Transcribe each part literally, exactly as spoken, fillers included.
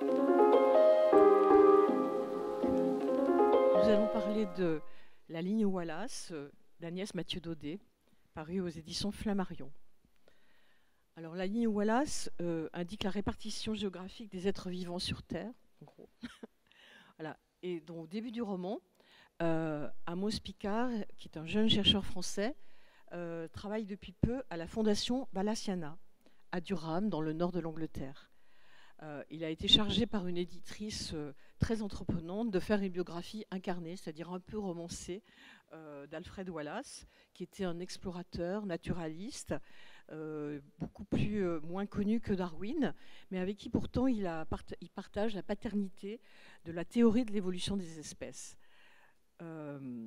Nous allons parler de La ligne Wallace d'Agnès Mathieu-Daudet, paru aux éditions Flammarion. Alors, la ligne Wallace euh, indique la répartition géographique des êtres vivants sur Terre, en gros. Voilà. Et donc, au début du roman, euh, Amos Picard, qui est un jeune chercheur français, euh, travaille depuis peu à la Fondation Wallaciana, à Durham, dans le nord de l'Angleterre. Euh, il a été chargé par une éditrice euh, très entreprenante de faire une biographie incarnée, c'est-à-dire un peu romancée, euh, d'Alfred Wallace, qui était un explorateur, naturaliste, euh, beaucoup plus, euh, moins connu que Darwin, mais avec qui pourtant il, a part il partage la paternité de la théorie de l'évolution des espèces. Euh,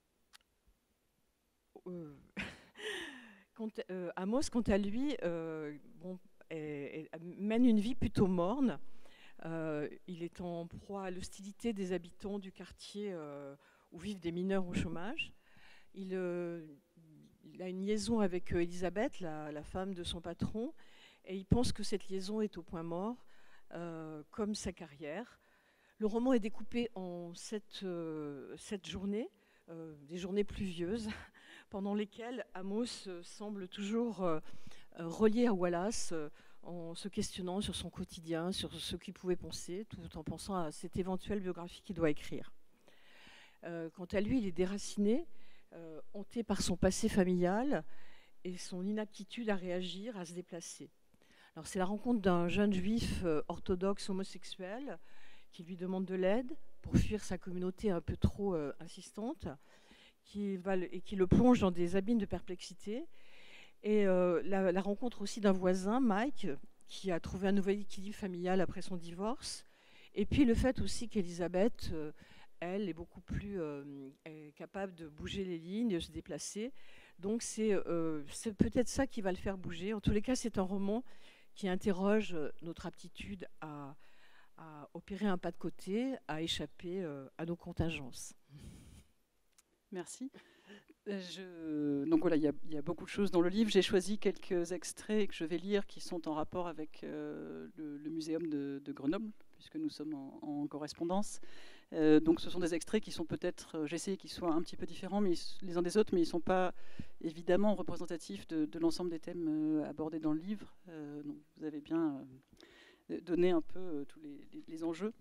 euh, quant, euh, Amos, quant à lui, euh, bon, est, est, mène une vie plutôt morne. Euh, il est en proie à l'hostilité des habitants du quartier euh, où vivent des mineurs au chômage. Il, euh, il a une liaison avec euh, Elisabeth, la, la femme de son patron, et il pense que cette liaison est au point mort, euh, comme sa carrière. Le roman est découpé en sept, euh, sept journées, euh, des journées pluvieuses, pendant lesquelles Amos euh, semble toujours euh, relié à Wallace, euh, en se questionnant sur son quotidien, sur ce qu'il pouvait penser, tout en pensant à cette éventuelle biographie qu'il doit écrire. Euh, quant à lui, il est déraciné, euh, hanté par son passé familial et son inaptitude à réagir, à se déplacer. Alors, c'est la rencontre d'un jeune juif euh, orthodoxe homosexuel qui lui demande de l'aide pour fuir sa communauté un peu trop euh, insistante, qui va le, et qui le plonge dans des abîmes de perplexité. Et euh, la, la rencontre aussi d'un voisin, Mike, qui a trouvé un nouvel équilibre familial après son divorce. Et puis le fait aussi qu'Elisabeth, euh, elle, est beaucoup plus euh, est capable de bouger les lignes, de se déplacer. Donc c'est euh, peut-être ça qui va le faire bouger. En tous les cas, c'est un roman qui interroge notre aptitude à, à opérer un pas de côté, à échapper euh, à nos contingences. Merci. Je... Donc voilà, il y, y a beaucoup de choses dans le livre. J'ai choisi quelques extraits que je vais lire qui sont en rapport avec euh, le, le muséum de, de Grenoble, puisque nous sommes en, en correspondance. Euh, donc ce sont des extraits qui sont peut-être, j'ai essayé qu'ils soient un petit peu différents mais, les uns des autres, mais ils ne sont pas évidemment représentatifs de, de l'ensemble des thèmes euh, abordés dans le livre. Euh, donc vous avez bien euh, donné un peu euh, tous les, les, les enjeux.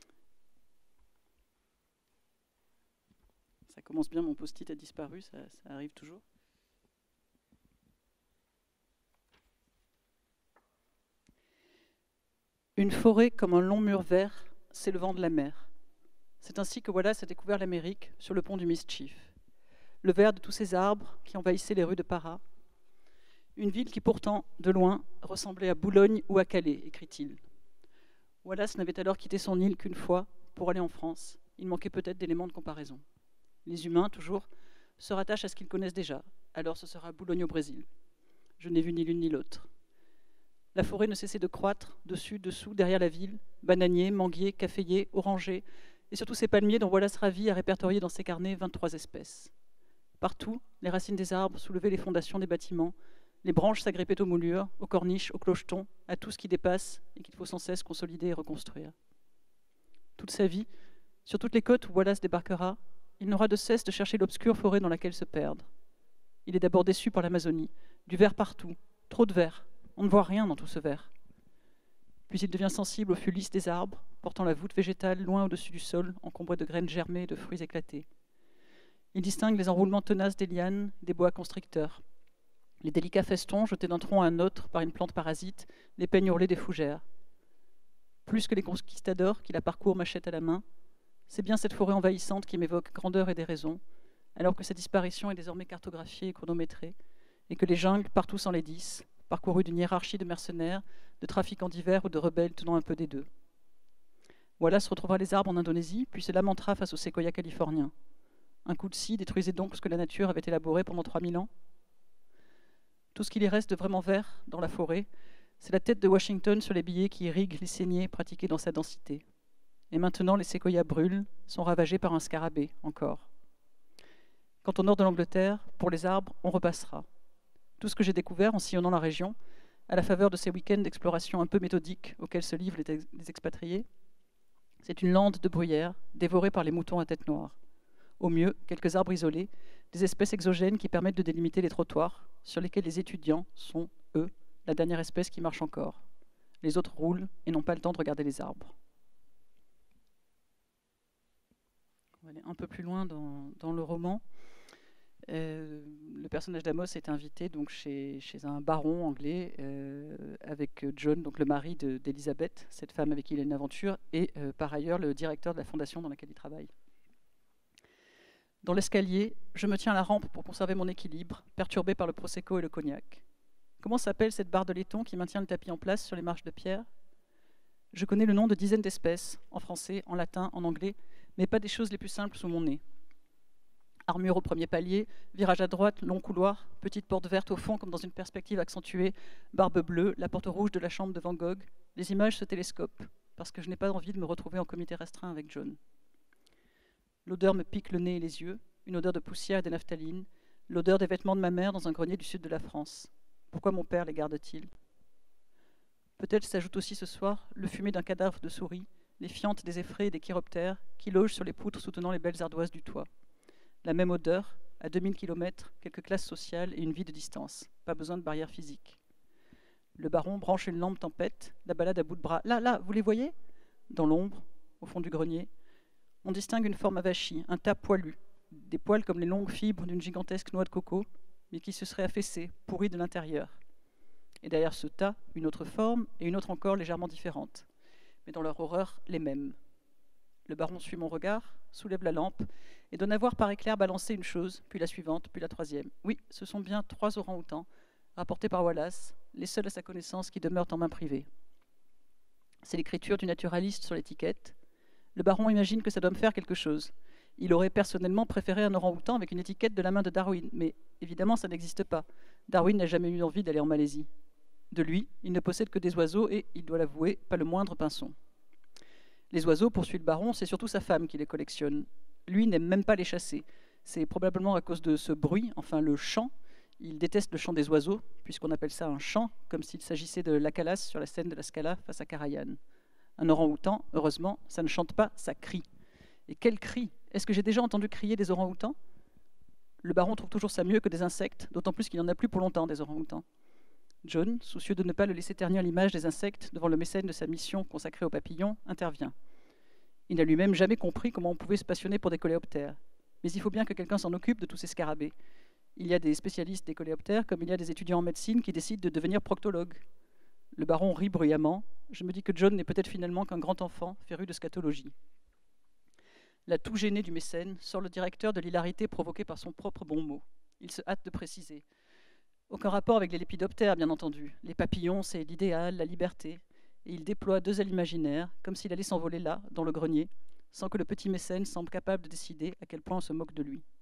Ça commence bien, mon post-it a disparu, ça, ça arrive toujours. Une forêt comme un long mur vert s'élevant de la mer. C'est ainsi que Wallace a découvert l'Amérique sur le pont du Mischief. Le vert de tous ces arbres qui envahissaient les rues de Para. Une ville qui pourtant, de loin, ressemblait à Boulogne ou à Calais, écrit-il. Wallace n'avait alors quitté son île qu'une fois pour aller en France. Il manquait peut-être d'éléments de comparaison. Les humains, toujours, se rattachent à ce qu'ils connaissent déjà. Alors ce sera Boulogne au Brésil. Je n'ai vu ni l'une ni l'autre. La forêt ne cessait de croître, dessus, dessous, derrière la ville. Bananiers, manguiers, caféiers, orangers, et surtout ces palmiers dont Wallace Ravi a répertorié dans ses carnets vingt-trois espèces. Partout, les racines des arbres soulevaient les fondations des bâtiments, les branches s'agrippaient aux moulures, aux corniches, aux clochetons, à tout ce qui dépasse et qu'il faut sans cesse consolider et reconstruire. Toute sa vie, sur toutes les côtes où Wallace débarquera, il n'aura de cesse de chercher l'obscure forêt dans laquelle se perdre. Il est d'abord déçu par l'Amazonie, du vert partout, trop de vert, on ne voit rien dans tout ce vert. Puis il devient sensible aux fûts lisses des arbres, portant la voûte végétale loin au-dessus du sol, encombrée de graines germées et de fruits éclatés. Il distingue les enroulements tenaces des lianes, des bois constricteurs, les délicats festons jetés d'un tronc à un autre par une plante parasite, les peignes hurlées des fougères. Plus que les conquistadors qui la parcourent machette à la main, c'est bien cette forêt envahissante qui m'évoque grandeur et déraison, alors que sa disparition est désormais cartographiée et chronométrée, et que les jungles, partout sans les dix, parcourus d'une hiérarchie de mercenaires, de trafiquants divers ou de rebelles tenant un peu des deux. Wallace retrouvera les arbres en Indonésie, puis se lamentera face aux séquoias californiens. Un coup de scie détruisait donc ce que la nature avait élaboré pendant trois mille ans. Tout ce qu'il y reste de vraiment vert dans la forêt, c'est la tête de Washington sur les billets qui irriguent les saignées pratiquées dans sa densité. Et maintenant, les séquoias brûlent, sont ravagés par un scarabée, encore. Quant au nord de l'Angleterre, pour les arbres, on repassera. Tout ce que j'ai découvert en sillonnant la région, à la faveur de ces week-ends d'exploration un peu méthodiques auxquels se livrent les, ex les expatriés. C'est une lande de bruyère, dévorée par les moutons à tête noire. Au mieux, quelques arbres isolés, des espèces exogènes qui permettent de délimiter les trottoirs, sur lesquels les étudiants sont, eux, la dernière espèce qui marche encore. Les autres roulent et n'ont pas le temps de regarder les arbres. On va aller un peu plus loin dans, dans le roman. Euh, le personnage d'Amos est invité donc chez, chez un baron anglais euh, avec John, donc le mari d'Elisabeth, cette femme avec qui il a une aventure, et euh, par ailleurs le directeur de la fondation dans laquelle il travaille. Dans l'escalier, je me tiens à la rampe pour conserver mon équilibre, perturbé par le prosecco et le cognac. Comment s'appelle cette barre de laiton qui maintient le tapis en place sur les marches de pierre? Je connais le nom de dizaines d'espèces, en français, en latin, en anglais, mais pas des choses les plus simples sous mon nez. Armure au premier palier, virage à droite, long couloir, petite porte verte au fond comme dans une perspective accentuée, barbe bleue, la porte rouge de la chambre de Van Gogh. Les images se télescopent, parce que je n'ai pas envie de me retrouver en comité restreint avec John. L'odeur me pique le nez et les yeux, une odeur de poussière et de naphtaline, l'odeur des vêtements de ma mère dans un grenier du sud de la France. Pourquoi mon père les garde-t-il? Peut-être s'ajoute aussi ce soir le fumet d'un cadavre de souris, les fientes des effraies et des chiroptères qui logent sur les poutres soutenant les belles ardoises du toit. La même odeur, à deux mille kilomètres, quelques classes sociales et une vie de distance. Pas besoin de barrière physique. Le baron branche une lampe tempête, la balade à bout de bras. Là, là, vous les voyez? Dans l'ombre, au fond du grenier, on distingue une forme avachie, un tas poilu, des poils comme les longues fibres d'une gigantesque noix de coco, mais qui se serait affaissé, pourri de l'intérieur. Et derrière ce tas, une autre forme et une autre encore légèrement différente, mais dans leur horreur, les mêmes. Le baron suit mon regard, soulève la lampe et donne à voir par éclair balancer une chose, puis la suivante, puis la troisième. Oui, ce sont bien trois orang-outans, rapportés par Wallace, les seuls à sa connaissance qui demeurent en main privée. C'est l'écriture du naturaliste sur l'étiquette. Le baron imagine que ça doit me faire quelque chose. Il aurait personnellement préféré un orang-outan avec une étiquette de la main de Darwin, mais évidemment ça n'existe pas. Darwin n'a jamais eu envie d'aller en Malaisie. De lui, il ne possède que des oiseaux et, il doit l'avouer, pas le moindre pinson. Les oiseaux, poursuit le baron, c'est surtout sa femme qui les collectionne. Lui n'aime même pas les chasser. C'est probablement à cause de ce bruit, enfin le chant. Il déteste le chant des oiseaux, puisqu'on appelle ça un chant, comme s'il s'agissait de l'Akalas sur la scène de la Scala face à Karajan. Un orang-outan, heureusement, ça ne chante pas, ça crie. Et quel cri! Est-ce que j'ai déjà entendu crier des orang-outans? Le baron trouve toujours ça mieux que des insectes, d'autant plus qu'il n'en a plus pour longtemps des orang-outans. John, soucieux de ne pas le laisser ternir l'image des insectes devant le mécène de sa mission consacrée aux papillons, intervient. Il n'a lui-même jamais compris comment on pouvait se passionner pour des coléoptères. Mais il faut bien que quelqu'un s'en occupe de tous ces scarabées. Il y a des spécialistes des coléoptères comme il y a des étudiants en médecine qui décident de devenir proctologues. Le baron rit bruyamment. Je me dis que John n'est peut-être finalement qu'un grand enfant féru de scatologie. Là, tout gêné du mécène, sort le directeur de l'hilarité provoquée par son propre bon mot. Il se hâte de préciser. Aucun rapport avec les lépidoptères, bien entendu. Les papillons, c'est l'idéal, la liberté. Et il déploie deux ailes imaginaires, comme s'il allait s'envoler là, dans le grenier, sans que le petit mécène semble capable de décider à quel point on se moque de lui.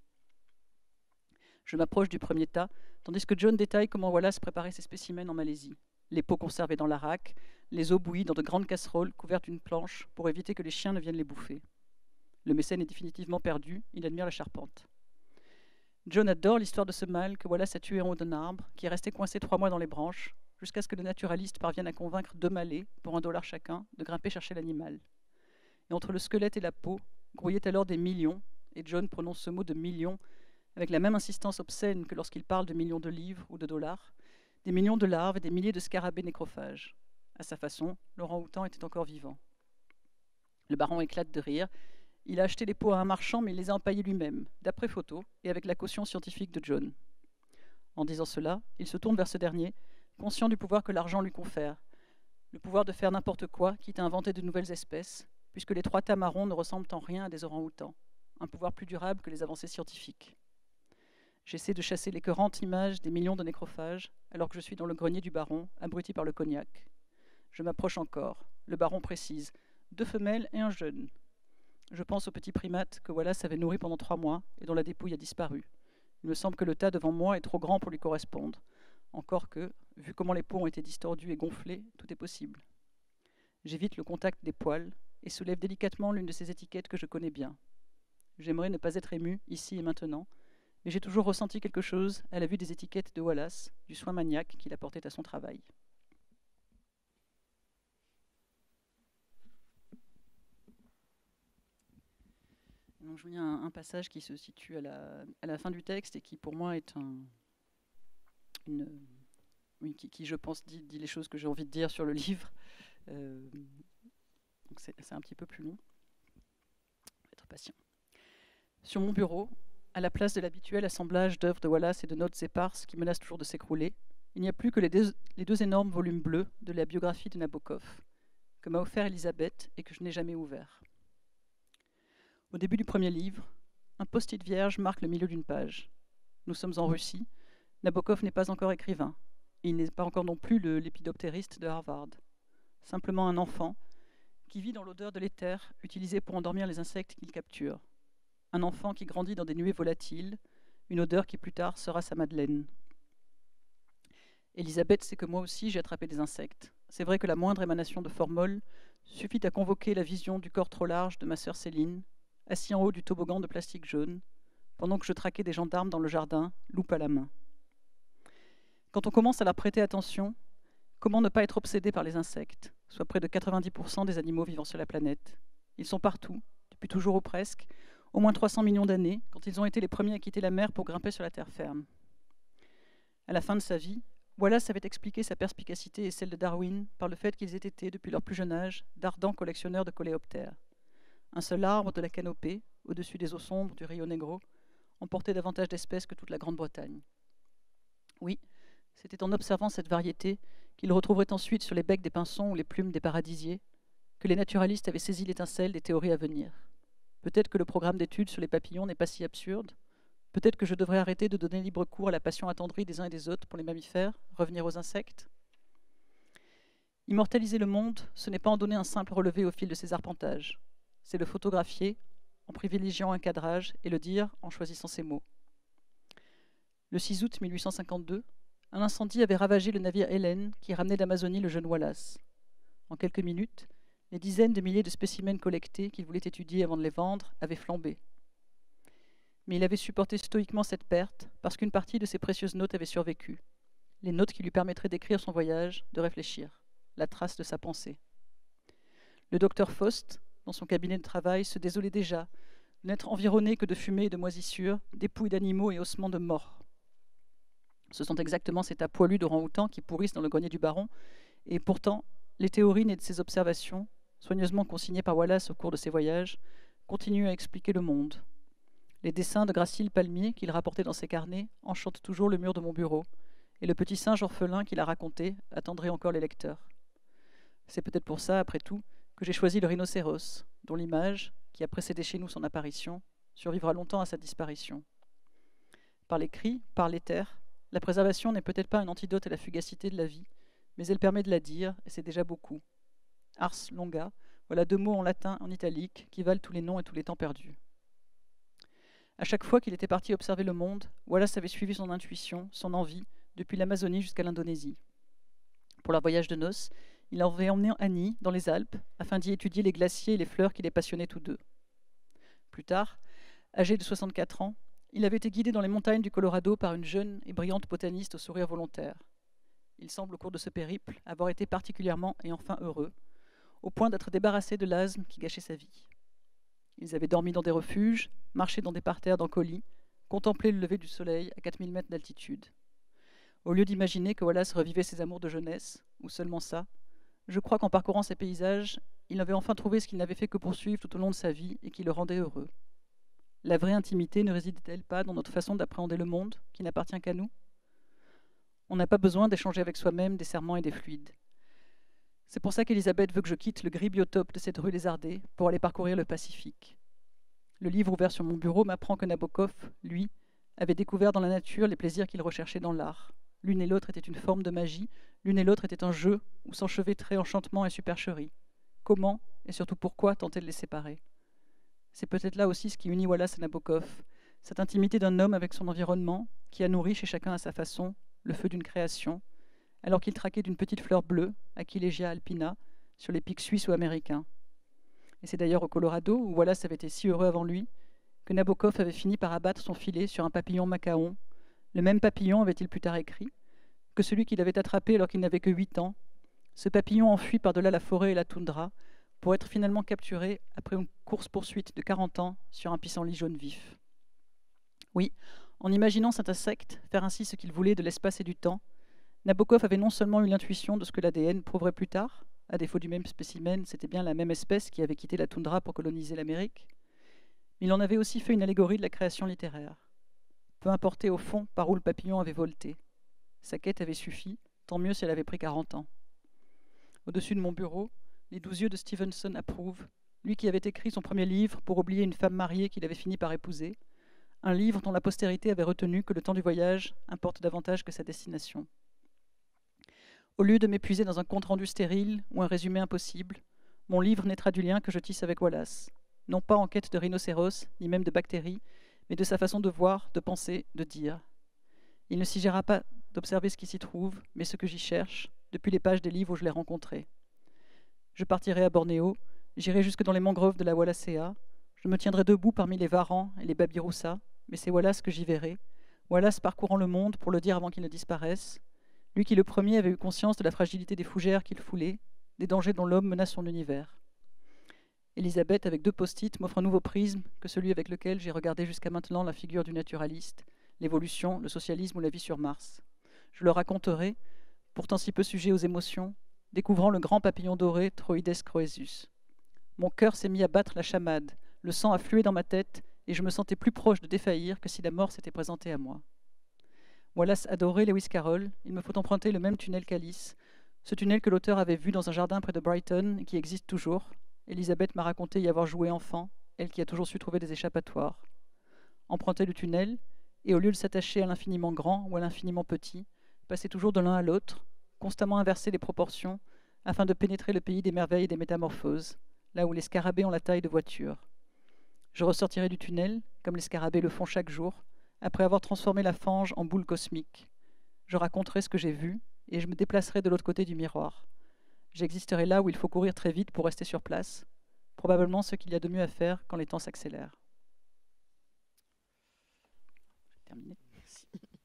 Je m'approche du premier tas, tandis que John détaille comment Wallace préparait ses spécimens en Malaisie. Les pots conservés dans l'araque, les eaux bouillies dans de grandes casseroles couvertes d'une planche pour éviter que les chiens ne viennent les bouffer. Le mécène est définitivement perdu, il admire la charpente. John adore l'histoire de ce mâle que Wallace a tué en haut d'un arbre, qui est resté coincé trois mois dans les branches, jusqu'à ce que le naturaliste parvienne à convaincre deux Malais, pour un dollar chacun, de grimper chercher l'animal. Et entre le squelette et la peau, grouillaient alors des millions, et John prononce ce mot de millions avec la même insistance obscène que lorsqu'il parle de millions de livres ou de dollars, des millions de larves et des milliers de scarabées nécrophages. À sa façon, l'orang-outan était encore vivant. Le baron éclate de rire. Il a acheté les pots à un marchand, mais il les a empaillés lui-même, d'après photo, et avec la caution scientifique de John. En disant cela, il se tourne vers ce dernier, conscient du pouvoir que l'argent lui confère, le pouvoir de faire n'importe quoi, quitte à inventer de nouvelles espèces, puisque les trois tas marrons ne ressemblent en rien à des orang-outans, un pouvoir plus durable que les avancées scientifiques. J'essaie de chasser l'écœurante image des millions de nécrophages, alors que je suis dans le grenier du baron, abruti par le cognac. Je m'approche encore. Le baron précise, deux femelles et un jeune. Je pense au petit primate que Wallace avait nourri pendant trois mois et dont la dépouille a disparu. Il me semble que le tas devant moi est trop grand pour lui correspondre. Encore que, vu comment les peaux ont été distordus et gonflés, tout est possible. J'évite le contact des poils et soulève délicatement l'une de ces étiquettes que je connais bien. J'aimerais ne pas être ému, ici et maintenant, mais j'ai toujours ressenti quelque chose à la vue des étiquettes de Wallace, du soin maniaque qu'il apportait à son travail. Donc, je vous lis un, un passage qui se situe à la, à la fin du texte et qui, pour moi, est un, une, oui, qui, qui, je pense, dit, dit les choses que j'ai envie de dire sur le livre. Euh, donc, c'est, c'est un petit peu plus long. Faut être patient. Sur mon bureau, à la place de l'habituel assemblage d'œuvres de Wallace et de notes éparses qui menacent toujours de s'écrouler, il n'y a plus que les deux, les deux énormes volumes bleus de la biographie de Nabokov, que m'a offert Elisabeth et que je n'ai jamais ouvert. Au début du premier livre, un post-it vierge marque le milieu d'une page. Nous sommes en Russie, Nabokov n'est pas encore écrivain, et il n'est pas encore non plus le lépidoptériste de Harvard. Simplement un enfant qui vit dans l'odeur de l'éther utilisé pour endormir les insectes qu'il capture. Un enfant qui grandit dans des nuées volatiles, une odeur qui plus tard sera sa Madeleine. Elisabeth sait que moi aussi j'ai attrapé des insectes. C'est vrai que la moindre émanation de formol suffit à convoquer la vision du corps trop large de ma sœur Céline, assis en haut du toboggan de plastique jaune, pendant que je traquais des gendarmes dans le jardin, loupe à la main. Quand on commence à leur prêter attention, comment ne pas être obsédé par les insectes, soit près de quatre-vingt-dix pour cent des animaux vivant sur la planète. Ils sont partout, depuis toujours ou presque, au moins trois cents millions d'années, quand ils ont été les premiers à quitter la mer pour grimper sur la terre ferme. À la fin de sa vie, Wallace avait expliqué sa perspicacité et celle de Darwin par le fait qu'ils aient été, depuis leur plus jeune âge, d'ardents collectionneurs de coléoptères. Un seul arbre de la canopée, au-dessus des eaux sombres du Rio Negro, emportait davantage d'espèces que toute la Grande-Bretagne. Oui, c'était en observant cette variété qu'ils retrouveraient ensuite sur les becs des pinsons ou les plumes des paradisiers que les naturalistes avaient saisi l'étincelle des théories à venir. Peut-être que le programme d'études sur les papillons n'est pas si absurde. Peut-être que je devrais arrêter de donner libre cours à la passion attendrie des uns et des autres pour les mammifères, revenir aux insectes. Immortaliser le monde, ce n'est pas en donner un simple relevé au fil de ses arpentages. C'est le photographier en privilégiant un cadrage et le dire en choisissant ses mots. Le six août mille huit cent cinquante-deux, un incendie avait ravagé le navire Hélène qui ramenait d'Amazonie le jeune Wallace. En quelques minutes, les dizaines de milliers de spécimens collectés qu'il voulait étudier avant de les vendre avaient flambé. Mais il avait supporté stoïquement cette perte parce qu'une partie de ses précieuses notes avait survécu. Les notes qui lui permettraient d'écrire son voyage, de réfléchir, la trace de sa pensée. Le docteur Faust, dans son cabinet de travail, se désolait déjà de n'être environné que de fumée et de moisissures, dépouilles d'animaux et ossements de morts. Ce sont exactement ces tas poilus d'orang-outans qui pourrissent dans le grenier du baron, et pourtant, les théories nées de ces observations, soigneusement consignées par Wallace au cours de ses voyages, continuent à expliquer le monde. Les dessins de Gracile Palmier qu'il rapportait dans ses carnets enchantent toujours le mur de mon bureau, et le petit singe orphelin qu'il a raconté attendrait encore les lecteurs. C'est peut-être pour ça, après tout, que j'ai choisi le rhinocéros, dont l'image, qui a précédé chez nous son apparition, survivra longtemps à sa disparition. Par les cris, par l'éther, la préservation n'est peut-être pas un antidote à la fugacité de la vie, mais elle permet de la dire, et c'est déjà beaucoup. Ars longa, voilà deux mots en latin, en italique, qui valent tous les noms et tous les temps perdus. À chaque fois qu'il était parti observer le monde, Wallace avait suivi son intuition, son envie, depuis l'Amazonie jusqu'à l'Indonésie. Pour leur voyage de noces, il avait emmené Annie dans les Alpes, afin d'y étudier les glaciers et les fleurs qui les passionnaient tous deux. Plus tard, âgé de soixante-quatre ans, il avait été guidé dans les montagnes du Colorado par une jeune et brillante botaniste au sourire volontaire. Il semble au cours de ce périple avoir été particulièrement et enfin heureux, au point d'être débarrassé de l'asthme qui gâchait sa vie. Ils avaient dormi dans des refuges, marché dans des parterres d'encolis, contemplé le lever du soleil à quatre mille mètres d'altitude. Au lieu d'imaginer que Wallace revivait ses amours de jeunesse, ou seulement ça, je crois qu'en parcourant ces paysages, il avait enfin trouvé ce qu'il n'avait fait que poursuivre tout au long de sa vie et qui le rendait heureux. La vraie intimité ne réside-t-elle pas dans notre façon d'appréhender le monde, qui n'appartient qu'à nous ? On n'a pas besoin d'échanger avec soi-même des serments et des fluides. C'est pour ça qu'Elisabeth veut que je quitte le gris biotope de cette rue lézardée pour aller parcourir le Pacifique. Le livre ouvert sur mon bureau m'apprend que Nabokov, lui, avait découvert dans la nature les plaisirs qu'il recherchait dans l'art. L'une et l'autre étaient une forme de magie, l'une et l'autre était un jeu où s'enchevêtraient enchantement et supercherie. Comment, et surtout pourquoi, tenter de les séparer ? C'est peut-être là aussi ce qui unit Wallace et Nabokov, cette intimité d'un homme avec son environnement, qui a nourri chez chacun à sa façon le feu d'une création, alors qu'il traquait d'une petite fleur bleue, Aquilegia alpina, sur les pics suisses ou américains. Et c'est d'ailleurs au Colorado, où Wallace avait été si heureux avant lui, que Nabokov avait fini par abattre son filet sur un papillon macaon. Le même papillon, avait-il plus tard écrit, que celui qu'il avait attrapé alors qu'il n'avait que huit ans, ce papillon enfui par-delà la forêt et la toundra, pour être finalement capturé après une course-poursuite de quarante ans sur un pissenlit jaune vif. Oui, en imaginant cet insecte faire ainsi ce qu'il voulait de l'espace et du temps, Nabokov avait non seulement eu l'intuition de ce que l'A D N prouverait plus tard, à défaut du même spécimen, c'était bien la même espèce qui avait quitté la toundra pour coloniser l'Amérique, mais il en avait aussi fait une allégorie de la création littéraire. Peu importait au fond par où le papillon avait volté. Sa quête avait suffi, tant mieux si elle avait pris quarante ans. Au-dessus de mon bureau, les douze yeux de Stevenson approuvent, lui qui avait écrit son premier livre pour oublier une femme mariée qu'il avait fini par épouser, un livre dont la postérité avait retenu que le temps du voyage importe davantage que sa destination. Au lieu de m'épuiser dans un compte-rendu stérile ou un résumé impossible, mon livre naîtra du lien que je tisse avec Wallace, non pas en quête de rhinocéros, ni même de bactéries, mais de sa façon de voir, de penser, de dire. Il ne s'agira pas d'observer ce qui s'y trouve, mais ce que j'y cherche, depuis les pages des livres où je l'ai rencontré. Je partirai à Bornéo, j'irai jusque dans les mangroves de la Wallacea, je me tiendrai debout parmi les varans et les babiroussas, mais c'est Wallace que j'y verrai, Wallace parcourant le monde pour le dire avant qu'il ne disparaisse, lui qui le premier avait eu conscience de la fragilité des fougères qu'il foulait, des dangers dont l'homme menace son univers. Élisabeth, avec deux post-it, m'offre un nouveau prisme que celui avec lequel j'ai regardé jusqu'à maintenant la figure du naturaliste, l'évolution, le socialisme ou la vie sur Mars. Je le raconterai, pourtant si peu sujet aux émotions, découvrant le grand papillon doré Troides croesus. Mon cœur s'est mis à battre la chamade, le sang a flué dans ma tête et je me sentais plus proche de défaillir que si la mort s'était présentée à moi. Wallace adorait Lewis Carroll, il me faut emprunter le même tunnel qu'Alice, ce tunnel que l'auteur avait vu dans un jardin près de Brighton et qui existe toujours. Elisabeth m'a raconté y avoir joué enfant, elle qui a toujours su trouver des échappatoires. Emprunter le tunnel, et au lieu de s'attacher à l'infiniment grand ou à l'infiniment petit, passer toujours de l'un à l'autre, constamment inverser les proportions, afin de pénétrer le pays des merveilles et des métamorphoses, là où les scarabées ont la taille de voitures. Je ressortirai du tunnel, comme les scarabées le font chaque jour, après avoir transformé la fange en boule cosmique. Je raconterai ce que j'ai vu, et je me déplacerai de l'autre côté du miroir. J'existerai là où il faut courir très vite pour rester sur place, probablement ce qu'il y a de mieux à faire quand les temps s'accélèrent. Terminé. Merci.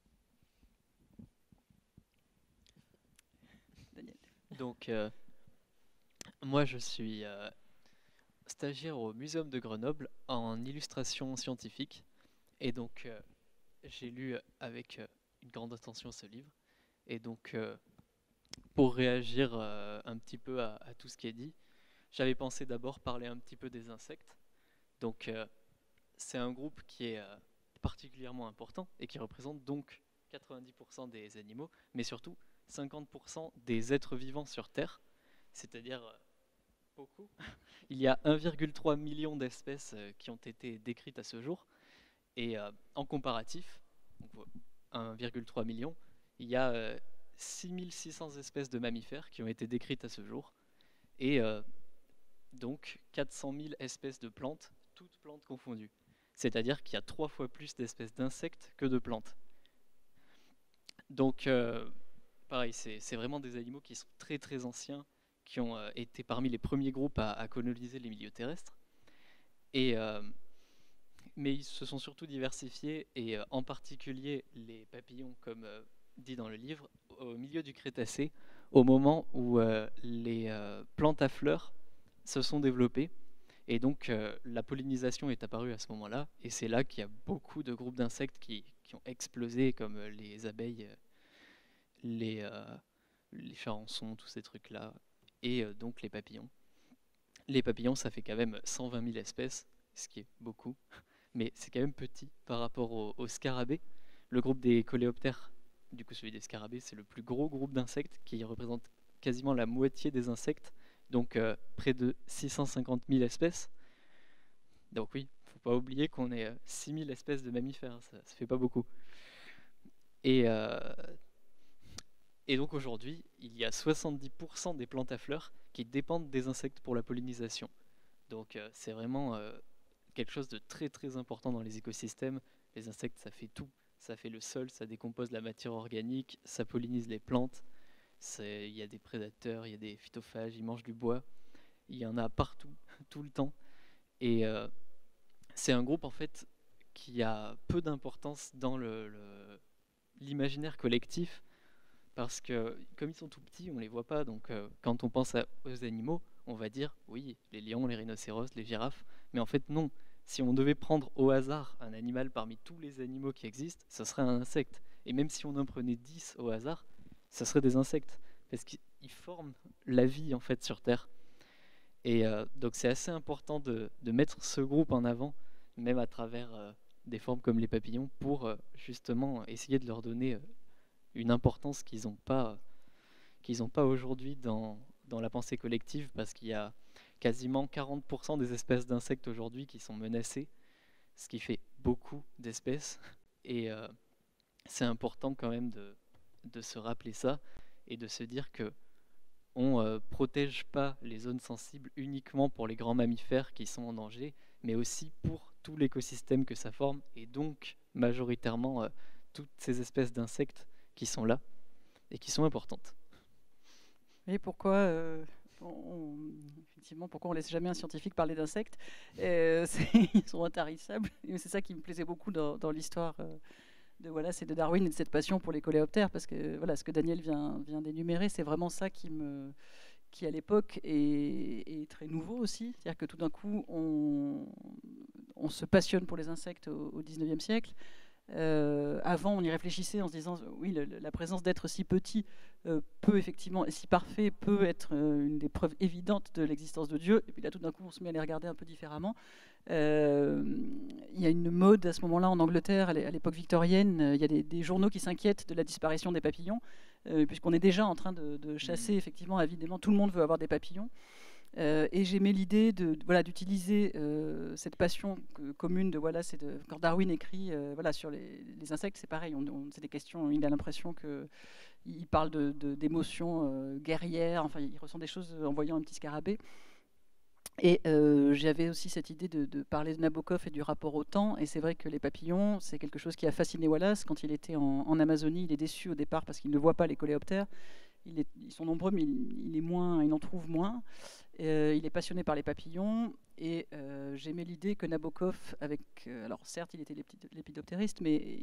Daniel. Donc, euh, moi je suis euh, stagiaire au Muséum de Grenoble en illustration scientifique, et donc euh, j'ai lu avec euh, une grande attention ce livre, et donc euh, pour réagir euh, un petit peu à, à tout ce qui est dit, j'avais pensé d'abord parler un petit peu des insectes. Donc euh, c'est un groupe qui est euh, particulièrement important et qui représente donc quatre-vingt-dix pour cent des animaux, mais surtout cinquante pour cent des êtres vivants sur Terre, c'est-à-dire euh, beaucoup. Il y a un virgule trois million d'espèces euh, qui ont été décrites à ce jour, et euh, en comparatif, donc, un virgule trois million, il y a euh, six mille six cents espèces de mammifères qui ont été décrites à ce jour, et euh, donc quatre cent mille espèces de plantes, toutes plantes confondues. C'est-à-dire qu'il y a trois fois plus d'espèces d'insectes que de plantes. Donc, euh, pareil, c'est, c'est vraiment des animaux qui sont très très anciens, qui ont euh, été parmi les premiers groupes à, à coloniser les milieux terrestres. Et, euh, mais ils se sont surtout diversifiés, et euh, en particulier les papillons, comme euh, dit dans le livre, au milieu du Crétacé, au moment où euh, les euh, plantes à fleurs se sont développées. Et donc euh, la pollinisation est apparue à ce moment-là, et c'est là qu'il y a beaucoup de groupes d'insectes qui, qui ont explosé, comme euh, les abeilles, euh, les, euh, les charançons, tous ces trucs-là, et euh, donc les papillons. Les papillons, ça fait quand même cent vingt mille espèces, ce qui est beaucoup, mais c'est quand même petit par rapport aux, aux scarabées. Le groupe des coléoptères, du coup celui des scarabées, c'est le plus gros groupe d'insectes qui représente quasiment la moitié des insectes, donc euh, près de six cent cinquante mille espèces. Donc oui, il ne faut pas oublier qu'on est euh, six mille espèces de mammifères, ça ne fait pas beaucoup. Et, euh, et donc aujourd'hui, il y a soixante-dix pour cent des plantes à fleurs qui dépendent des insectes pour la pollinisation. Donc euh, c'est vraiment euh, quelque chose de très très important dans les écosystèmes. Les insectes, ça fait tout. Ça fait le sol, ça décompose la matière organique, ça pollinise les plantes. Il y a des prédateurs, il y a des phytophages, ils mangent du bois. Il y en a partout, tout le temps. Et euh, c'est un groupe en fait qui a peu d'importance dans le, le, l'imaginaire collectif, parce que comme ils sont tout petits, on ne les voit pas. Donc euh, quand on pense à, aux animaux, on va dire, oui, les lions, les rhinocéros, les girafes, mais en fait non. Si on devait prendre au hasard un animal parmi tous les animaux qui existent, ce serait un insecte. Et même si on en prenait dix au hasard, ce serait des insectes, parce qu'ils forment la vie en fait sur Terre. Et euh, donc c'est assez important de, de mettre ce groupe en avant, même à travers euh, des formes comme les papillons, pour euh, justement essayer de leur donner euh, une importance qu'ils n'ont pas, qu'ils n'ont pas aujourd'hui dans, dans la pensée collective, parce qu'il y a quasiment quarante pour cent des espèces d'insectes aujourd'hui qui sont menacées, ce qui fait beaucoup d'espèces. Et euh, c'est important quand même de, de se rappeler ça et de se dire que on ne euh, protège pas les zones sensibles uniquement pour les grands mammifères qui sont en danger, mais aussi pour tout l'écosystème que ça forme, et donc majoritairement euh, toutes ces espèces d'insectes qui sont là et qui sont importantes. Et pourquoi, euh, on, effectivement, pourquoi on ne laisse jamais un scientifique parler d'insectes? euh, Ils sont intarissables. Et c'est ça qui me plaisait beaucoup dans, dans l'histoire euh, de Wallace et de Darwin, et de cette passion pour les coléoptères, parce que voilà, ce que Daniel vient, vient d'énumérer, c'est vraiment ça qui, me, qui à l'époque est, est très nouveau aussi. C'est-à-dire que tout d'un coup, on, on se passionne pour les insectes au, au dix-neuvième siècle. Euh, avant, on y réfléchissait en se disant, oui, le, la présence d'êtres si petits euh, peut effectivement, si parfait, peut être euh, une des preuves évidentes de l'existence de Dieu. Et puis là, tout d'un coup, on se met à les regarder un peu différemment. Euh, il y a une mode à ce moment-là en Angleterre, à l'époque victorienne, il y a des, des journaux qui s'inquiètent de la disparition des papillons, euh, puisqu'on est déjà en train de, de chasser, effectivement, évidemment, tout le monde veut avoir des papillons. Euh, et j'aimais l'idée de, voilà, d'utiliser euh, cette passion que, commune de Wallace et de quand Darwin écrit euh, voilà, sur les, les insectes, c'est pareil, on, on, c'est des questions, il a l'impression qu'il parle de, de, d'émotions euh, guerrières, enfin il ressent des choses en voyant un petit scarabée. Et euh, j'avais aussi cette idée de, de parler de Nabokov et du rapport au temps, et c'est vrai que les papillons, c'est quelque chose qui a fasciné Wallace. Quand il était en, en Amazonie, il est déçu au départ parce qu'il ne voit pas les coléoptères. Il est, ils sont nombreux, mais il, il, est moins, il en trouve moins. Euh, il est passionné par les papillons, et euh, j'aimais l'idée que Nabokov, avec, euh, alors certes il était lépidoptériste, mais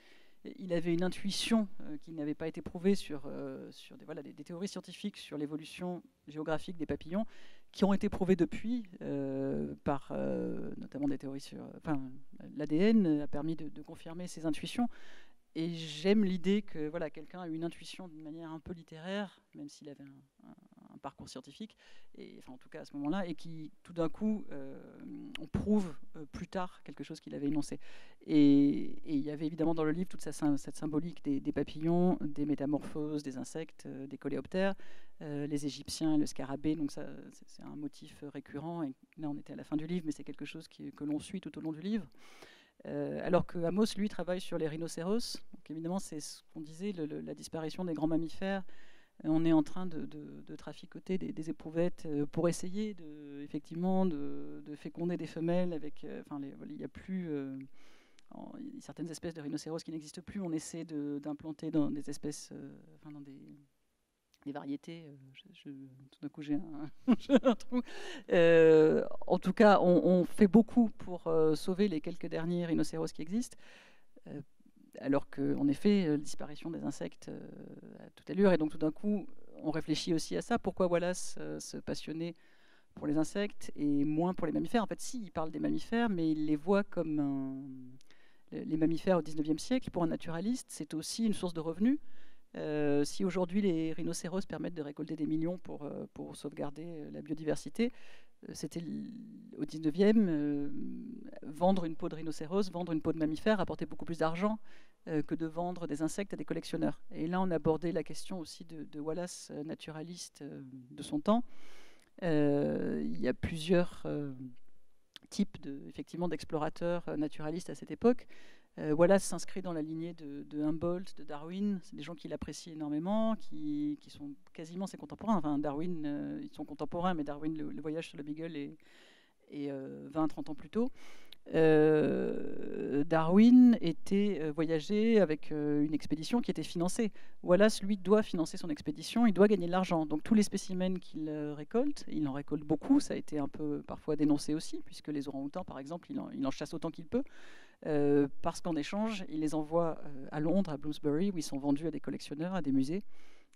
il avait une intuition euh, qui n'avait pas été prouvée sur, euh, sur des, voilà, des, des théories scientifiques sur l'évolution géographique des papillons, qui ont été prouvées depuis euh, par euh, notamment des théories sur, enfin, l'A D N a permis de, de confirmer ces intuitions. Et j'aime l'idée que voilà, quelqu'un a eu une intuition d'une manière un peu littéraire, même s'il avait un, un, un parcours scientifique, et, enfin en tout cas à ce moment-là, et qui tout d'un coup, euh, on prouve euh, plus tard quelque chose qu'il avait énoncé. Et, et il y avait évidemment dans le livre toute cette, cette symbolique des, des papillons, des métamorphoses, des insectes, euh, des coléoptères, euh, les Égyptiens, le scarabée, donc ça c'est, c'est un motif récurrent, et là on était à la fin du livre, mais c'est quelque chose qui, que l'on suit tout au long du livre. Euh, alors que Amos, lui, travaille sur les rhinocéros. Donc évidemment, c'est ce qu'on disait, le, le, la disparition des grands mammifères. Euh, on est en train de, de, de traficoter des, des éprouvettes euh, pour essayer de, effectivement, de, de féconder des femelles. Avec, euh, enfin, les, il y a plus euh, en, il y a certaines espèces de rhinocéros qui n'existent plus. On essaie de, d'implanter dans des espèces, euh, enfin, dans des des variétés, je, je, tout d'un coup j'ai un, j'ai un trou. Euh, en tout cas, on, on fait beaucoup pour euh, sauver les quelques derniers rhinocéros qui existent, euh, alors qu'en effet, la disparition des insectes euh, à toute allure, et donc tout d'un coup, on réfléchit aussi à ça. Pourquoi Wallace euh, se passionnait pour les insectes et moins pour les mammifères? En fait, si, il parle des mammifères, mais il les voit comme un... les mammifères au dix-neuvième siècle, pour un naturaliste, c'est aussi une source de revenus. Euh, si aujourd'hui les rhinocéros permettent de récolter des millions pour, euh, pour sauvegarder la biodiversité, euh, c'était au dix-neuvième, euh, vendre une peau de rhinocéros, vendre une peau de mammifère rapportait beaucoup plus d'argent euh, que de vendre des insectes à des collectionneurs. Et là, on abordait la question aussi de, de Wallace, naturaliste euh, de son temps. Euh, il y a plusieurs euh, types de, effectivement, d'explorateurs naturalistes à cette époque. Euh, Wallace s'inscrit dans la lignée de, de Humboldt, de Darwin. C'est des gens qui l'apprécient énormément, qui, qui sont quasiment ses contemporains. Enfin, Darwin, euh, ils sont contemporains, mais Darwin, le, le voyage sur le Beagle est, est euh, vingt à trente ans plus tôt. Euh, Darwin était euh, voyagé avec euh, une expédition qui était financée. Wallace, lui, doit financer son expédition, il doit gagner de l'argent. Donc tous les spécimens qu'il euh, récolte, il en récolte beaucoup, ça a été un peu parfois dénoncé aussi, puisque les orang-outans, par exemple, il en, il en chasse autant qu'il peut. Euh, parce qu'en échange, il les envoie euh, à Londres, à Bloomsbury, où ils sont vendus à des collectionneurs, à des musées.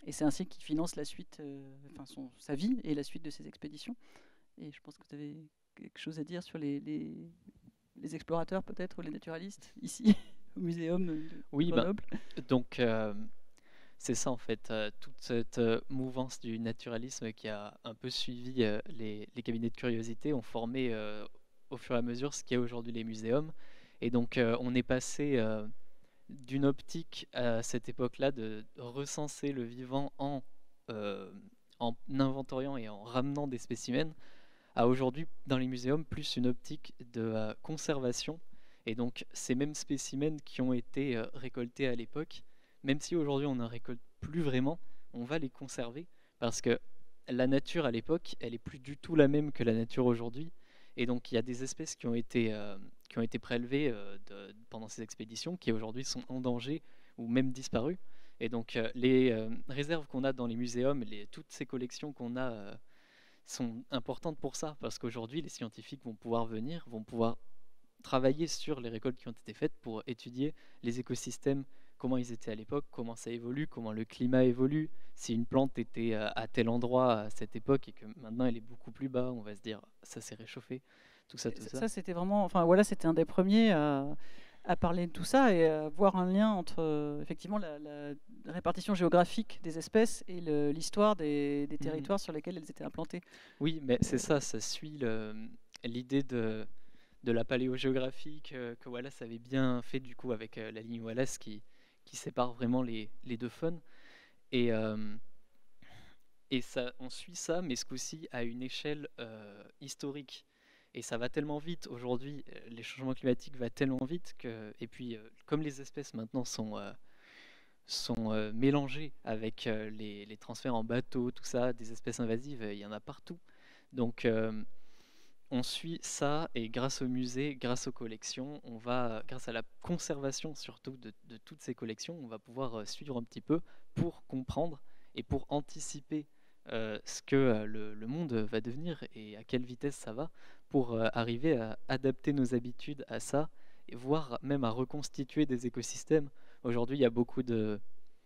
Et c'est ainsi qu'il finance la suite, euh, enfin son, sa vie et la suite de ses expéditions. Et je pense que vous avez quelque chose à dire sur les, les, les explorateurs peut-être, ou les naturalistes, ici, au Muséum de Oui, ben, Grenoble. donc euh, c'est ça en fait, euh, toute cette euh, mouvance du naturalisme qui a un peu suivi euh, les, les cabinets de curiosité ont formé euh, au fur et à mesure ce qu'est aujourd'hui les muséums. Et donc euh, on est passé euh, d'une optique à cette époque-là de recenser le vivant en, euh, en inventoriant et en ramenant des spécimens, à aujourd'hui dans les muséums plus une optique de euh, conservation. Et donc ces mêmes spécimens qui ont été euh, récoltés à l'époque, même si aujourd'hui on n'en récolte plus vraiment, on va les conserver parce que la nature à l'époque, elle est plus du tout la même que la nature aujourd'hui. Et donc il y a des espèces qui ont été, euh, qui ont été prélevées euh, de- pendant ces expéditions qui aujourd'hui sont en danger ou même disparues. Et donc euh, les euh, réserves qu'on a dans les muséums, les, toutes ces collections qu'on a euh, sont importantes pour ça, parce qu'aujourd'hui les scientifiques vont pouvoir venir, vont pouvoir travailler sur les récoltes qui ont été faites pour étudier les écosystèmes, comment ils étaient à l'époque, comment ça évolue, comment le climat évolue. Si une plante était euh, à tel endroit à cette époque et que maintenant elle est beaucoup plus bas, on va se dire ça s'est réchauffé, tout ça, tout Ça, ça. ça, c'était vraiment, enfin voilà, c'était un des premiers à, à parler de tout ça et à voir un lien entre euh, effectivement la, la répartition géographique des espèces et le- l'histoire des, des Mhm. territoires sur lesquels elles étaient implantées. Oui, mais c'est ça, ça suit le- l'idée de, de la paléogéographie que, que Wallace avait bien fait du coup avec euh, la ligne Wallace qui, qui sépare vraiment les, les deux faunes. Et, euh, et ça, on suit ça, mais ce coup-ci à une échelle euh, historique. Et ça va tellement vite aujourd'hui, euh, les changements climatiques vont tellement vite que, et puis euh, comme les espèces maintenant sont, euh, sont euh, mélangées avec euh, les, les transferts en bateau, tout ça, des espèces invasives, euh, il y en a partout. Donc euh, on suit ça et grâce au musée, grâce aux collections, on va, grâce à la conservation surtout de, de toutes ces collections, on va pouvoir euh, suivre un petit peu pour comprendre et pour anticiper euh, ce que euh, le, le monde va devenir et à quelle vitesse ça va, pour euh, arriver à adapter nos habitudes à ça et voire même à reconstituer des écosystèmes. Aujourd'hui, il y a beaucoup de,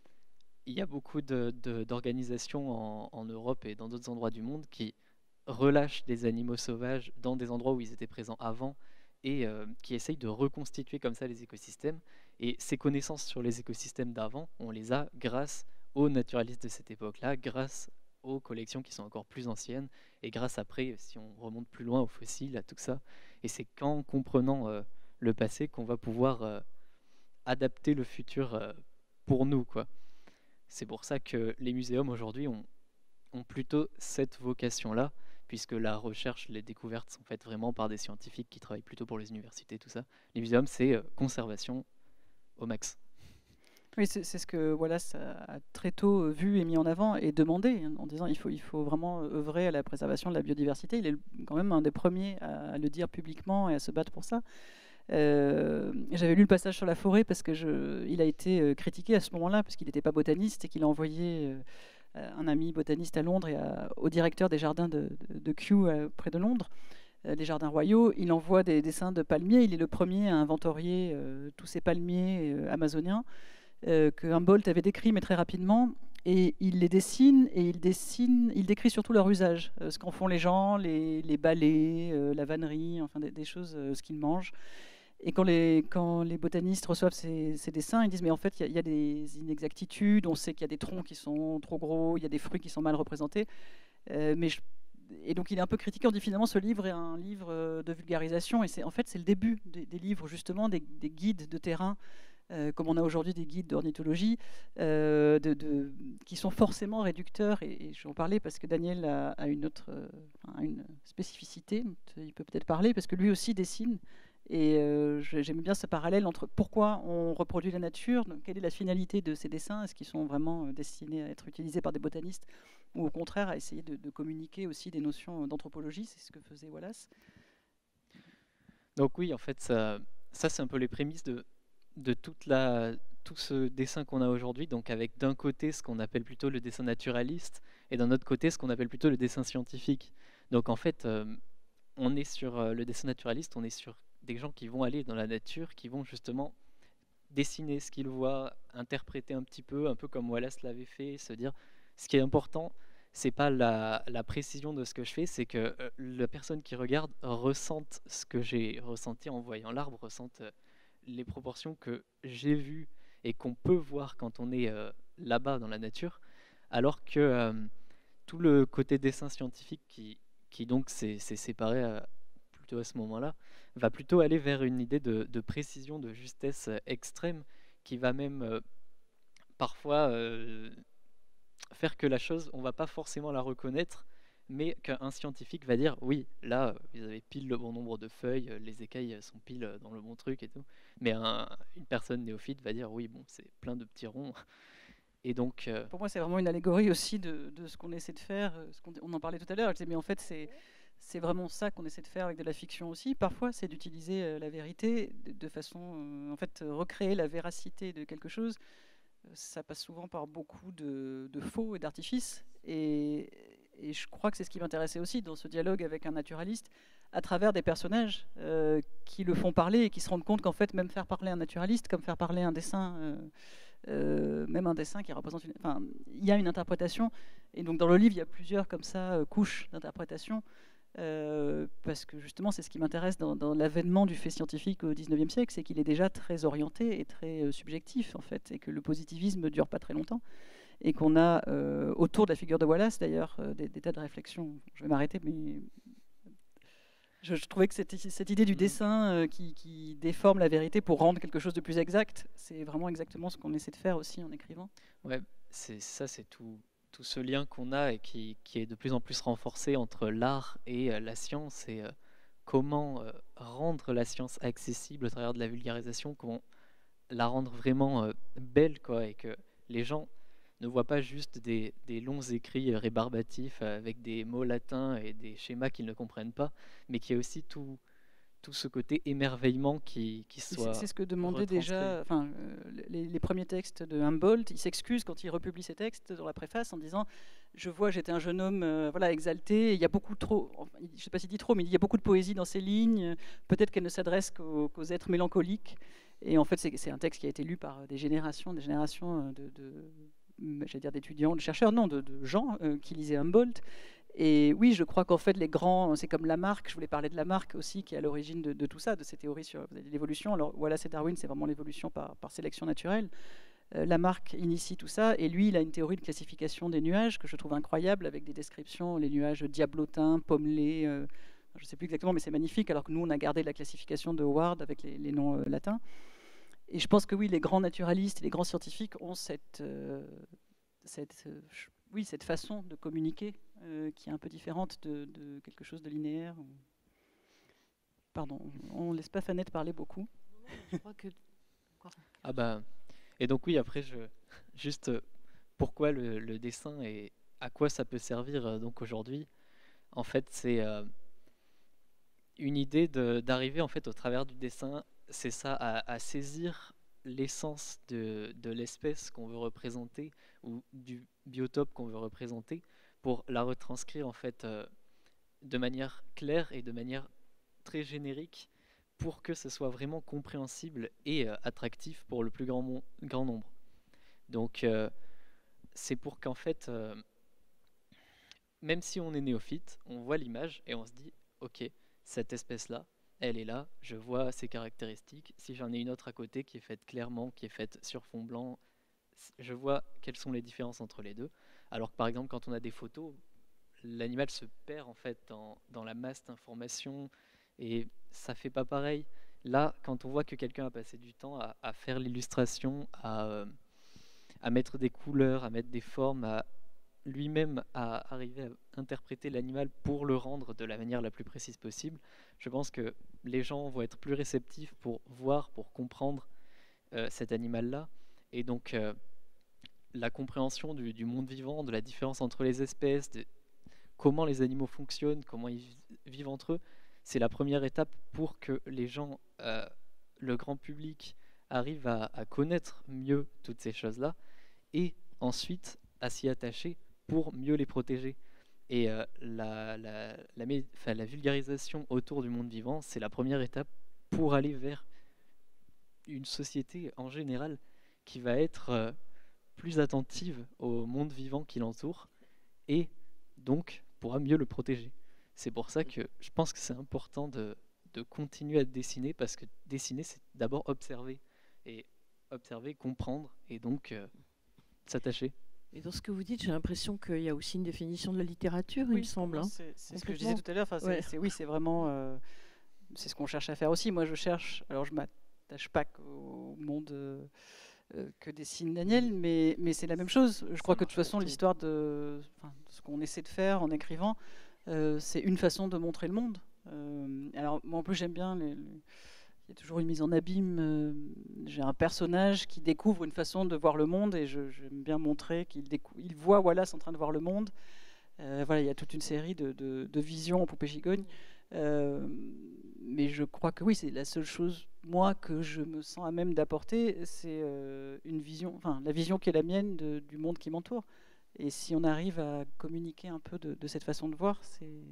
il y a beaucoup de- de- d'organisations en, en Europe et dans d'autres endroits du monde qui relâchent des animaux sauvages dans des endroits où ils étaient présents avant et euh, qui essayent de reconstituer comme ça les écosystèmes. Et ces connaissances sur les écosystèmes d'avant, on les a grâce aux naturalistes de cette époque-là, grâce aux collections qui sont encore plus anciennes et grâce après, si on remonte plus loin, aux fossiles, à tout ça. Et c'est qu'en comprenant euh, le passé qu'on va pouvoir euh, adapter le futur euh, pour nous, quoi. C'est pour ça que les muséums aujourd'hui ont, ont plutôt cette vocation-là, puisque la recherche, les découvertes sont faites vraiment par des scientifiques qui travaillent plutôt pour les universités, tout ça. Les muséums, c'est euh, conservation au max. Oui, c'est c'est ce que Wallace a a très tôt euh, vu et mis en avant et demandé, hein, en disant il faut, il faut vraiment œuvrer à la préservation de la biodiversité. Il est le- quand même un des premiers à le dire publiquement et à se battre pour ça. Euh, J'avais lu le passage sur la forêt parce que je, il a été euh, critiqué à ce moment-là parce qu'il n'était pas botaniste et qu'il a envoyé euh, un ami botaniste à Londres et à- au directeur des jardins de, de, de Kew euh, près de Londres, euh, les jardins royaux. Il envoie des dessins de palmiers. Il est le premier à inventorier euh, tous ces palmiers euh, amazoniens euh, que Humboldt avait décrits, mais très rapidement. Et il les dessine et il dessine, il décrit surtout leur usage, euh, ce qu'en font les gens, les, les balais, euh, la vannerie, enfin des, des choses, euh, ce qu'ils mangent. Et quand les, quand les botanistes reçoivent ces, ces dessins, ils disent mais en fait il y, a- il y a des inexactitudes, on sait qu'il y a des troncs qui sont trop gros, il y a des fruits qui sont mal représentés. Euh, mais je- et donc il est un peu critiqué, on dit finalement ce livre est un livre euh, de vulgarisation et c'est en fait c'est le début des, des livres justement, des, des guides de terrain, euh, comme on a aujourd'hui des guides d'ornithologie, euh, de, de- qui sont forcément réducteurs. Et, et j'en parlais parce que Daniel a, a une autre euh, enfin, a une spécificité, dont il peut peut-être parler, parce que lui aussi dessine. Et euh, je- j'aime bien ce parallèle entre pourquoi on reproduit la nature, donc quelle est la finalité de ces dessins, est-ce qu'ils sont vraiment euh, destinés à être utilisés par des botanistes, ou au contraire à essayer de, de communiquer aussi des notions d'anthropologie, c'est ce que faisait Wallace. Donc oui, en fait, ça, ça c'est un peu les prémices de, de toute la, tout ce dessin qu'on a aujourd'hui, donc avec d'un côté ce qu'on appelle plutôt le dessin naturaliste, et d'un autre côté ce qu'on appelle plutôt le dessin scientifique. Donc en fait, euh, on est sur euh, le dessin naturaliste, on est sur des gens qui vont aller dans la nature, qui vont justement dessiner ce qu'ils voient, interpréter un petit peu, un peu comme Wallace l'avait fait, se dire ce qui est important, c'est pas la, la précision de ce que je fais, c'est que euh, la personne qui regarde ressente ce que j'ai ressenti en voyant l'arbre, ressente euh, les proportions que j'ai vues et qu'on peut voir quand on est euh, là-bas dans la nature, alors que euh, tout le côté dessin scientifique qui, qui donc s'est s'est séparé à, plutôt à ce moment-là, va plutôt aller vers une idée de, de précision, de justesse euh, extrême, qui va même euh, parfois euh, faire que la chose, on va pas forcément la reconnaître, mais qu'un scientifique va dire oui, là, vous avez pile le bon nombre de feuilles, les écailles sont pile dans le bon truc et tout. Mais un- une personne néophyte va dire oui, bon, c'est plein de petits ronds. Et donc, euh, Pour moi, c'est vraiment une allégorie aussi de, de ce qu'on essaie de faire. euh, Ce qu'on, on en parlait tout à l'heure. Je disais, mais en fait, c'est, c'est vraiment ça qu'on essaie de faire avec de la fiction aussi. Parfois, c'est d'utiliser euh, la vérité de, de façon, euh, en fait, euh, recréer la véracité de quelque chose. Euh, Ça passe souvent par beaucoup de, de faux et d'artifices. Et, et je crois que c'est ce qui m'intéressait aussi dans ce dialogue avec un naturaliste, à travers des personnages euh, qui le font parler et qui se rendent compte qu'en fait, même faire parler un naturaliste, comme faire parler un dessin. euh, euh, même un dessin qui représente une... Enfin, il y a une interprétation, et donc dans le livre, il y a plusieurs comme ça euh, couches d'interprétation, euh, parce que justement, c'est ce qui m'intéresse dans, dans l'avènement du fait scientifique au dix-neuvième siècle, c'est qu'il est déjà très orienté et très euh, subjectif, en fait, et que le positivisme ne dure pas très longtemps, et qu'on a, euh, autour de la figure de Wallace, d'ailleurs, euh, des, des tas de réflexions. Je vais m'arrêter, mais... Je, je trouvais que cette, cette idée du dessin euh, qui, qui déforme la vérité pour rendre quelque chose de plus exact, c'est vraiment exactement ce qu'on essaie de faire aussi en écrivant. ouais, c'est ça, c'est tout, tout ce lien qu'on a et qui, qui est de plus en plus renforcé entre l'art et euh, la science et euh, comment euh, rendre la science accessible au travers de la vulgarisation, comment la rendre vraiment euh, belle, quoi, et que les gens ne voient pas juste des, des longs écrits euh, rébarbatifs euh, avec des mots latins et des schémas qu'ils ne comprennent pas, mais qu'il y a aussi tout, tout ce côté émerveillement qui, qui Et C'est soit c'est ce que demandait retranscrit. déjà enfin, euh, les, les premiers textes de Humboldt. Il s'excuse quand il republie ses textes dans la préface en disant « Je vois, j'étais un jeune homme euh, voilà, exalté, il y a beaucoup trop, enfin, je ne sais pas s'il dit trop, mais il y a beaucoup de poésie dans ces lignes, peut-être qu'elle ne s'adresse qu'aux qu'aux êtres mélancoliques. » Et en fait, c'est c'est un texte qui a été lu par des générations, des générations euh, de, de j'allais dire d'étudiants, de chercheurs, non, de, de gens euh, qui lisaient Humboldt. Et oui, je crois qu'en fait, les grands, c'est comme Lamarck, je voulais parler de Lamarck aussi, qui est à l'origine de, de tout ça, de ces théories sur l'évolution. Alors, Wallace et Darwin, c'est vraiment l'évolution par, par sélection naturelle. Euh, Lamarck initie tout ça, et lui, il a une théorie de classification des nuages que je trouve incroyable, avec des descriptions, les nuages diablotins, pommelés, euh, je ne sais plus exactement, mais c'est magnifique, alors que nous, on a gardé la classification de Howard avec les, les noms euh, latins. Et je pense que oui, les grands naturalistes, les grands scientifiques ont cette, euh, cette, euh, oui, cette façon de communiquer euh, qui est un peu différente de, de quelque chose de linéaire. ou- Pardon, on ne laisse pas Fanette parler beaucoup. Je crois que Ah bah, et donc oui, après, je, juste euh, pourquoi le, le dessin et à quoi ça peut servir euh, donc aujourd'hui. En fait, c'est euh, une idée de- d'arriver en fait au travers du dessin, c'est ça, à, à saisir l'essence de, de l'espèce qu'on veut représenter ou du biotope qu'on veut représenter pour la retranscrire en fait euh, de manière claire et de manière très générique pour que ce soit vraiment compréhensible et euh, attractif pour le plus grand, mon- grand nombre. Donc euh, c'est pour qu'en fait, euh, même si on est néophyte, on voit l'image et on se dit, ok, cette espèce-là, elle est là, je vois ses caractéristiques. Si j'en ai une autre à côté qui est faite clairement, qui est faite sur fond blanc, c- je vois quelles sont les différences entre les deux. Alors que par exemple, quand on a des photos, l'animal se perd en fait dans, dans la masse d'informations et ça fait pas pareil. Là, quand on voit que quelqu'un a passé du temps à, à faire l'illustration, à, euh, à mettre des couleurs, à mettre des formes, à lui-même à arriver à interpréter l'animal pour le rendre de la manière la plus précise possible, je pense que les gens vont être plus réceptifs pour voir, pour comprendre euh, cet animal-là. Et donc, euh, la compréhension du, du monde vivant, de la différence entre les espèces, de comment les animaux fonctionnent, comment ils vi- vivent entre eux, c'est la première étape pour que les gens, euh, le grand public, arrivent à, à connaître mieux toutes ces choses-là et ensuite à s'y attacher pour mieux les protéger. Et euh, la, la, la, mé- enfin, la vulgarisation autour du monde vivant, c'est la première étape pour aller vers une société en général qui va être euh, plus attentive au monde vivant qui l'entoure et donc pourra mieux le protéger. C'est pour ça que je pense que c'est important de, de continuer à dessiner, parce que dessiner, c'est d'abord observer. Et observer, comprendre, et donc euh, s'attacher. Et dans ce que vous dites, j'ai l'impression qu'il y a aussi une définition de la littérature, Oui, il me semble. Hein. C'est, c'est ce que je disais tout à l'heure. Enfin, c'est, Ouais. c'est, oui, c'est vraiment... Euh, c'est ce qu'on cherche à faire aussi. Moi, je cherche... Alors, je ne m'attache pas au monde euh, que dessine Daniel, mais, mais c'est la même chose. Je crois que de toute façon, l'histoire de, enfin, de ce qu'on essaie de faire en écrivant, euh, c'est une façon de montrer le monde. Euh, alors, moi, en plus, j'aime bien... Les, les, il y a toujours une mise en abîme. Euh, j'ai un personnage qui découvre une façon de voir le monde, et je, j'aime bien montrer qu'il décou- il voit Wallace en train de voir le monde. Euh, voilà, il y a toute une série de, de, de visions en poupée gigogne. Euh, mais je crois que oui, c'est la seule chose, moi, que je me sens à même d'apporter, c'est euh, une vision, enfin la vision qui est la mienne de, du monde qui m'entoure. Et si on arrive à communiquer un peu de, de cette façon de voir, c'est,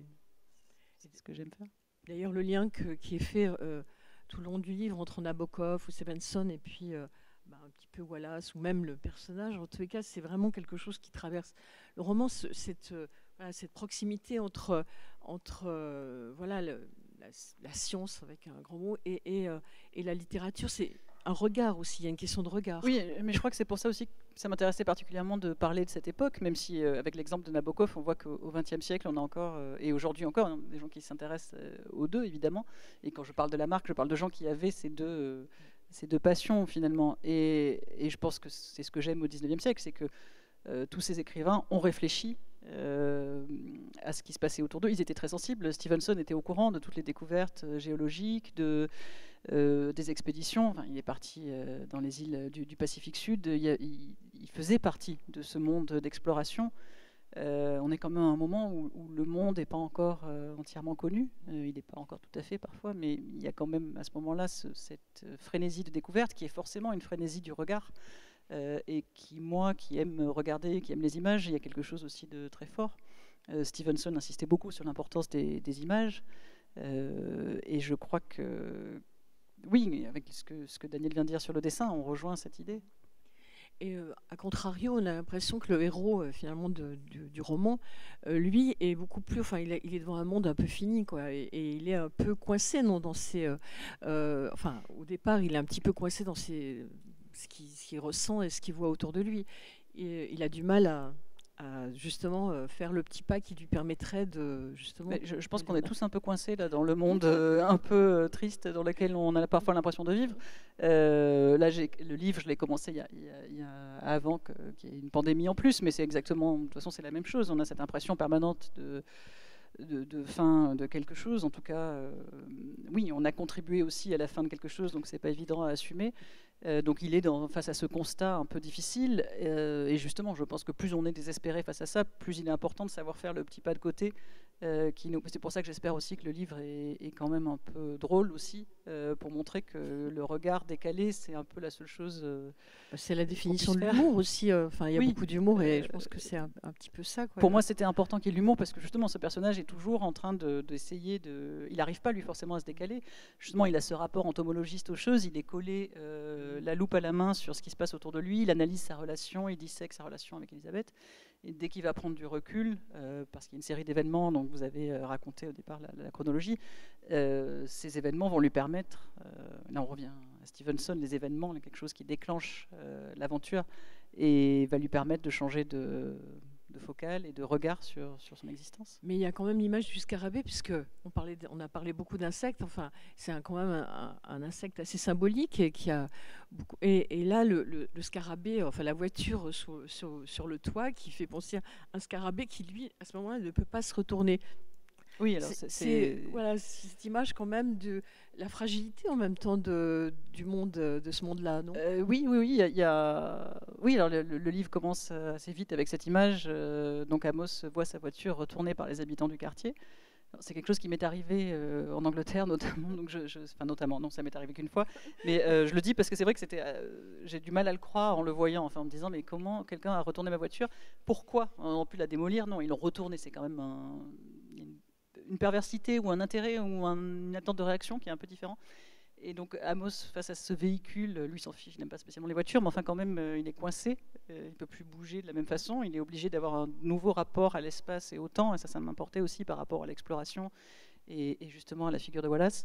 c'est ce que j'aime faire. D'ailleurs, le lien que, qui est fait euh, tout le long du livre entre Nabokov ou Stevenson et puis euh, bah, un petit peu Wallace ou même le personnage, en tous les cas, c'est vraiment quelque chose qui traverse le roman, ce, cette, euh, voilà, cette proximité entre, entre euh, voilà, le, la, la science avec un grand mot et, et, euh, et la littérature. C'est un regard aussi, il y a une question de regard. Oui, mais je crois que c'est pour ça aussi que ça m'intéressait particulièrement de parler de cette époque, même si euh, avec l'exemple de Nabokov, on voit qu'au vingtième siècle, on a encore, euh, et aujourd'hui encore, hein, des gens qui s'intéressent euh, aux deux, évidemment. Et quand je parle de Lamarck, je parle de gens qui avaient ces deux, euh, ces deux passions, finalement. Et, et je pense que c'est ce que j'aime au dix-neuvième siècle, c'est que euh, tous ces écrivains ont réfléchi euh, à ce qui se passait autour d'eux. Ils étaient très sensibles. Stevenson était au courant de toutes les découvertes euh, géologiques, de... Euh, des expéditions. Enfin, il est parti euh, dans les îles du, du Pacifique Sud. Il, a, il, il faisait partie de ce monde d'exploration. Euh, on est quand même à un moment où, où le monde n'est pas encore euh, entièrement connu. Euh, il n'est pas encore tout à fait parfois, mais il y a quand même à ce moment-là ce, cette frénésie de découverte qui est forcément une frénésie du regard. Euh, et qui, moi, qui aime regarder, qui aime les images, il y a quelque chose aussi de très fort. Euh, Stevenson insistait beaucoup sur l'importance des, des images. Euh, et je crois que oui, avec ce que, ce que Daniel vient de dire sur le dessin, on rejoint cette idée. Et euh, à contrario, on a l'impression que le héros euh, finalement de, du, du roman, euh, lui, est beaucoup plus. Enfin, il, a, il est devant un monde un peu fini, quoi, et, et il est un peu coincé, non, dans ses. Euh, euh, enfin, au départ, il est un petit peu coincé dans ses, ce qu'il, ce qu'il ressent et ce qu'il voit autour de lui. Et il a du mal à. à justement euh, faire le petit pas qui lui permettrait de justement. Mais je, je pense qu'on est tous un peu coincés là dans le monde euh, un peu euh, triste dans lequel on a parfois l'impression de vivre. Euh, là, j'ai, le livre, je l'ai commencé il y a, il y a, il y a avant que, qu'il y ait une pandémie en plus, mais c'est exactement, de toute façon, c'est la même chose. On a cette impression permanente de De, de fin de quelque chose. En tout cas, euh, oui, on a contribué aussi à la fin de quelque chose, donc c'est pas évident à assumer. Euh, donc il est dans, face à ce constat un peu difficile, euh, et justement, je pense que plus on est désespéré face à ça, plus il est important de savoir faire le petit pas de côté. Euh, qui nous... C'est pour ça que j'espère aussi que le livre est, est quand même un peu drôle aussi, euh, pour montrer que le regard décalé, c'est un peu la seule chose. Euh, c'est la définition de l'humour aussi. Enfin, euh, il y a oui. beaucoup d'humour, et je pense que c'est un, un petit peu ça. Quoi. Pour moi, c'était important qu'il y ait l'humour, parce que justement, ce personnage est toujours en train de, d'essayer de. Il n'arrive pas lui forcément à se décaler. Justement, il a ce rapport entomologiste aux choses. Il est collé euh, la loupe à la main sur ce qui se passe autour de lui. Il analyse sa relation, il dissèque sa relation avec Elisabeth. Et dès qu'il va prendre du recul, euh, parce qu'il y a une série d'événements dont vous avez euh, raconté au départ la, la chronologie, euh, ces événements vont lui permettre, euh, là on revient à Stevenson, les événements, quelque chose qui déclenche euh, l'aventure et va lui permettre de changer de, de focale et de regard sur, sur son existence. Mais il y a quand même l'image du scarabée, puisque on, parlait de, on a parlé beaucoup d'insectes, enfin c'est un, quand même un, un insecte assez symbolique, et, qui a beaucoup, et, et là le, le, le scarabée, enfin la voiture sur, sur, sur le toit, qui fait penser à un scarabée qui lui à ce moment-là ne peut pas se retourner. Oui, alors c'est, c'est... c'est voilà, cette image quand même de la fragilité en même temps de, du monde, de ce monde-là, non euh, Oui, oui, oui. Il y a, oui. Alors le, le livre commence assez vite avec cette image. Euh, donc Amos voit sa voiture retournée par les habitants du quartier. Alors, c'est quelque chose qui m'est arrivé euh, en Angleterre notamment. Donc je, je, enfin notamment, non, ça m'est arrivé qu'une fois. Mais euh, je le dis parce que c'est vrai que c'était, euh, j'ai du mal à le croire en le voyant, enfin en me disant mais comment quelqu'un a retourné ma voiture ? Pourquoi on a pu la démolir ? Non, ils l'ont retournée. C'est quand même un une perversité ou un intérêt ou un, une attente de réaction qui est un peu différent. Et donc Amos, face à ce véhicule, lui s'en fiche, il n'aime pas spécialement les voitures, mais enfin quand même, euh, il est coincé, euh, il ne peut plus bouger de la même façon, il est obligé d'avoir un nouveau rapport à l'espace et au temps, et ça, ça m'importait aussi par rapport à l'exploration et, et justement à la figure de Wallace.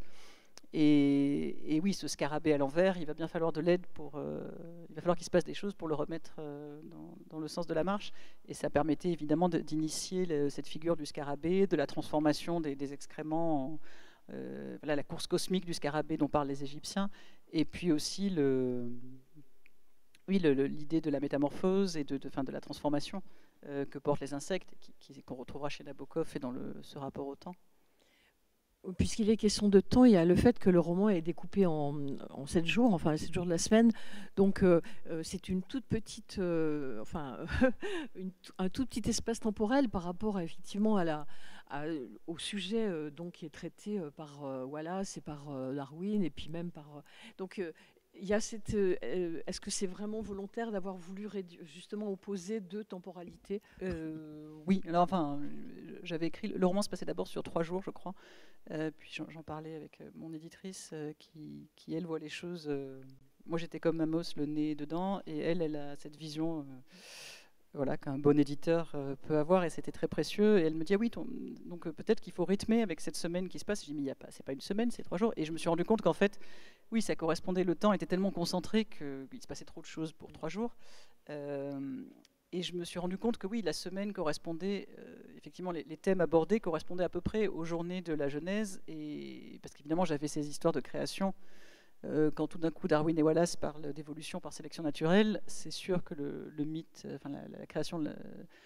Et, et oui, ce scarabée à l'envers, il va bien falloir de l'aide pour, euh, il va falloir qu'il se passe des choses pour le remettre euh, dans, dans le sens de la marche. Et ça permettait évidemment de, d'initier le, cette figure du scarabée, de la transformation des, des excréments en, Euh, voilà, la course cosmique du scarabée dont parlent les Égyptiens, et puis aussi le, oui, le, le, l'idée de la métamorphose et de, de, fin, de la transformation euh, que portent les insectes, qui, qui, qu'on retrouvera chez Nabokov et dans le, ce rapport au temps. Puisqu'il est question de temps, il y a le fait que le roman est découpé en, en sept jours, enfin sept jours de la semaine. Donc euh, c'est une toute petite, euh, enfin une, un tout petit espace temporel par rapport à, effectivement à la, à, au sujet euh, donc qui est traité euh, par euh, Wallace et par euh, Darwin et puis même par. Euh, donc euh, il y a cette. Euh, est-ce que c'est vraiment volontaire d'avoir voulu rédu- justement opposer deux temporalités ? euh, Oui. Alors enfin, j'avais écrit. Le roman se passait d'abord sur trois jours, je crois. Euh, puis j'en, j'en parlais avec mon éditrice, euh, qui, qui elle voit les choses. Euh, moi, j'étais comme Amos, le nez dedans, et elle, elle a cette vision. Euh, Voilà, qu'un bon éditeur euh, peut avoir, et c'était très précieux. Et elle me dit ah oui, ton, donc euh, peut-être qu'il faut rythmer avec cette semaine qui se passe. Je dis mais il y a pas, c'est pas une semaine, c'est trois jours. Et je me suis rendu compte qu'en fait, oui, ça correspondait. Le temps était tellement concentré qu'il se passait trop de choses pour trois jours. Euh, et je me suis rendu compte que oui, la semaine correspondait euh, effectivement, les, les thèmes abordés correspondaient à peu près aux journées de la Genèse, et parce qu'évidemment j'avais ces histoires de création. Quand tout d'un coup Darwin et Wallace parlent d'évolution par sélection naturelle, c'est sûr que le, le mythe, enfin la, la création de la,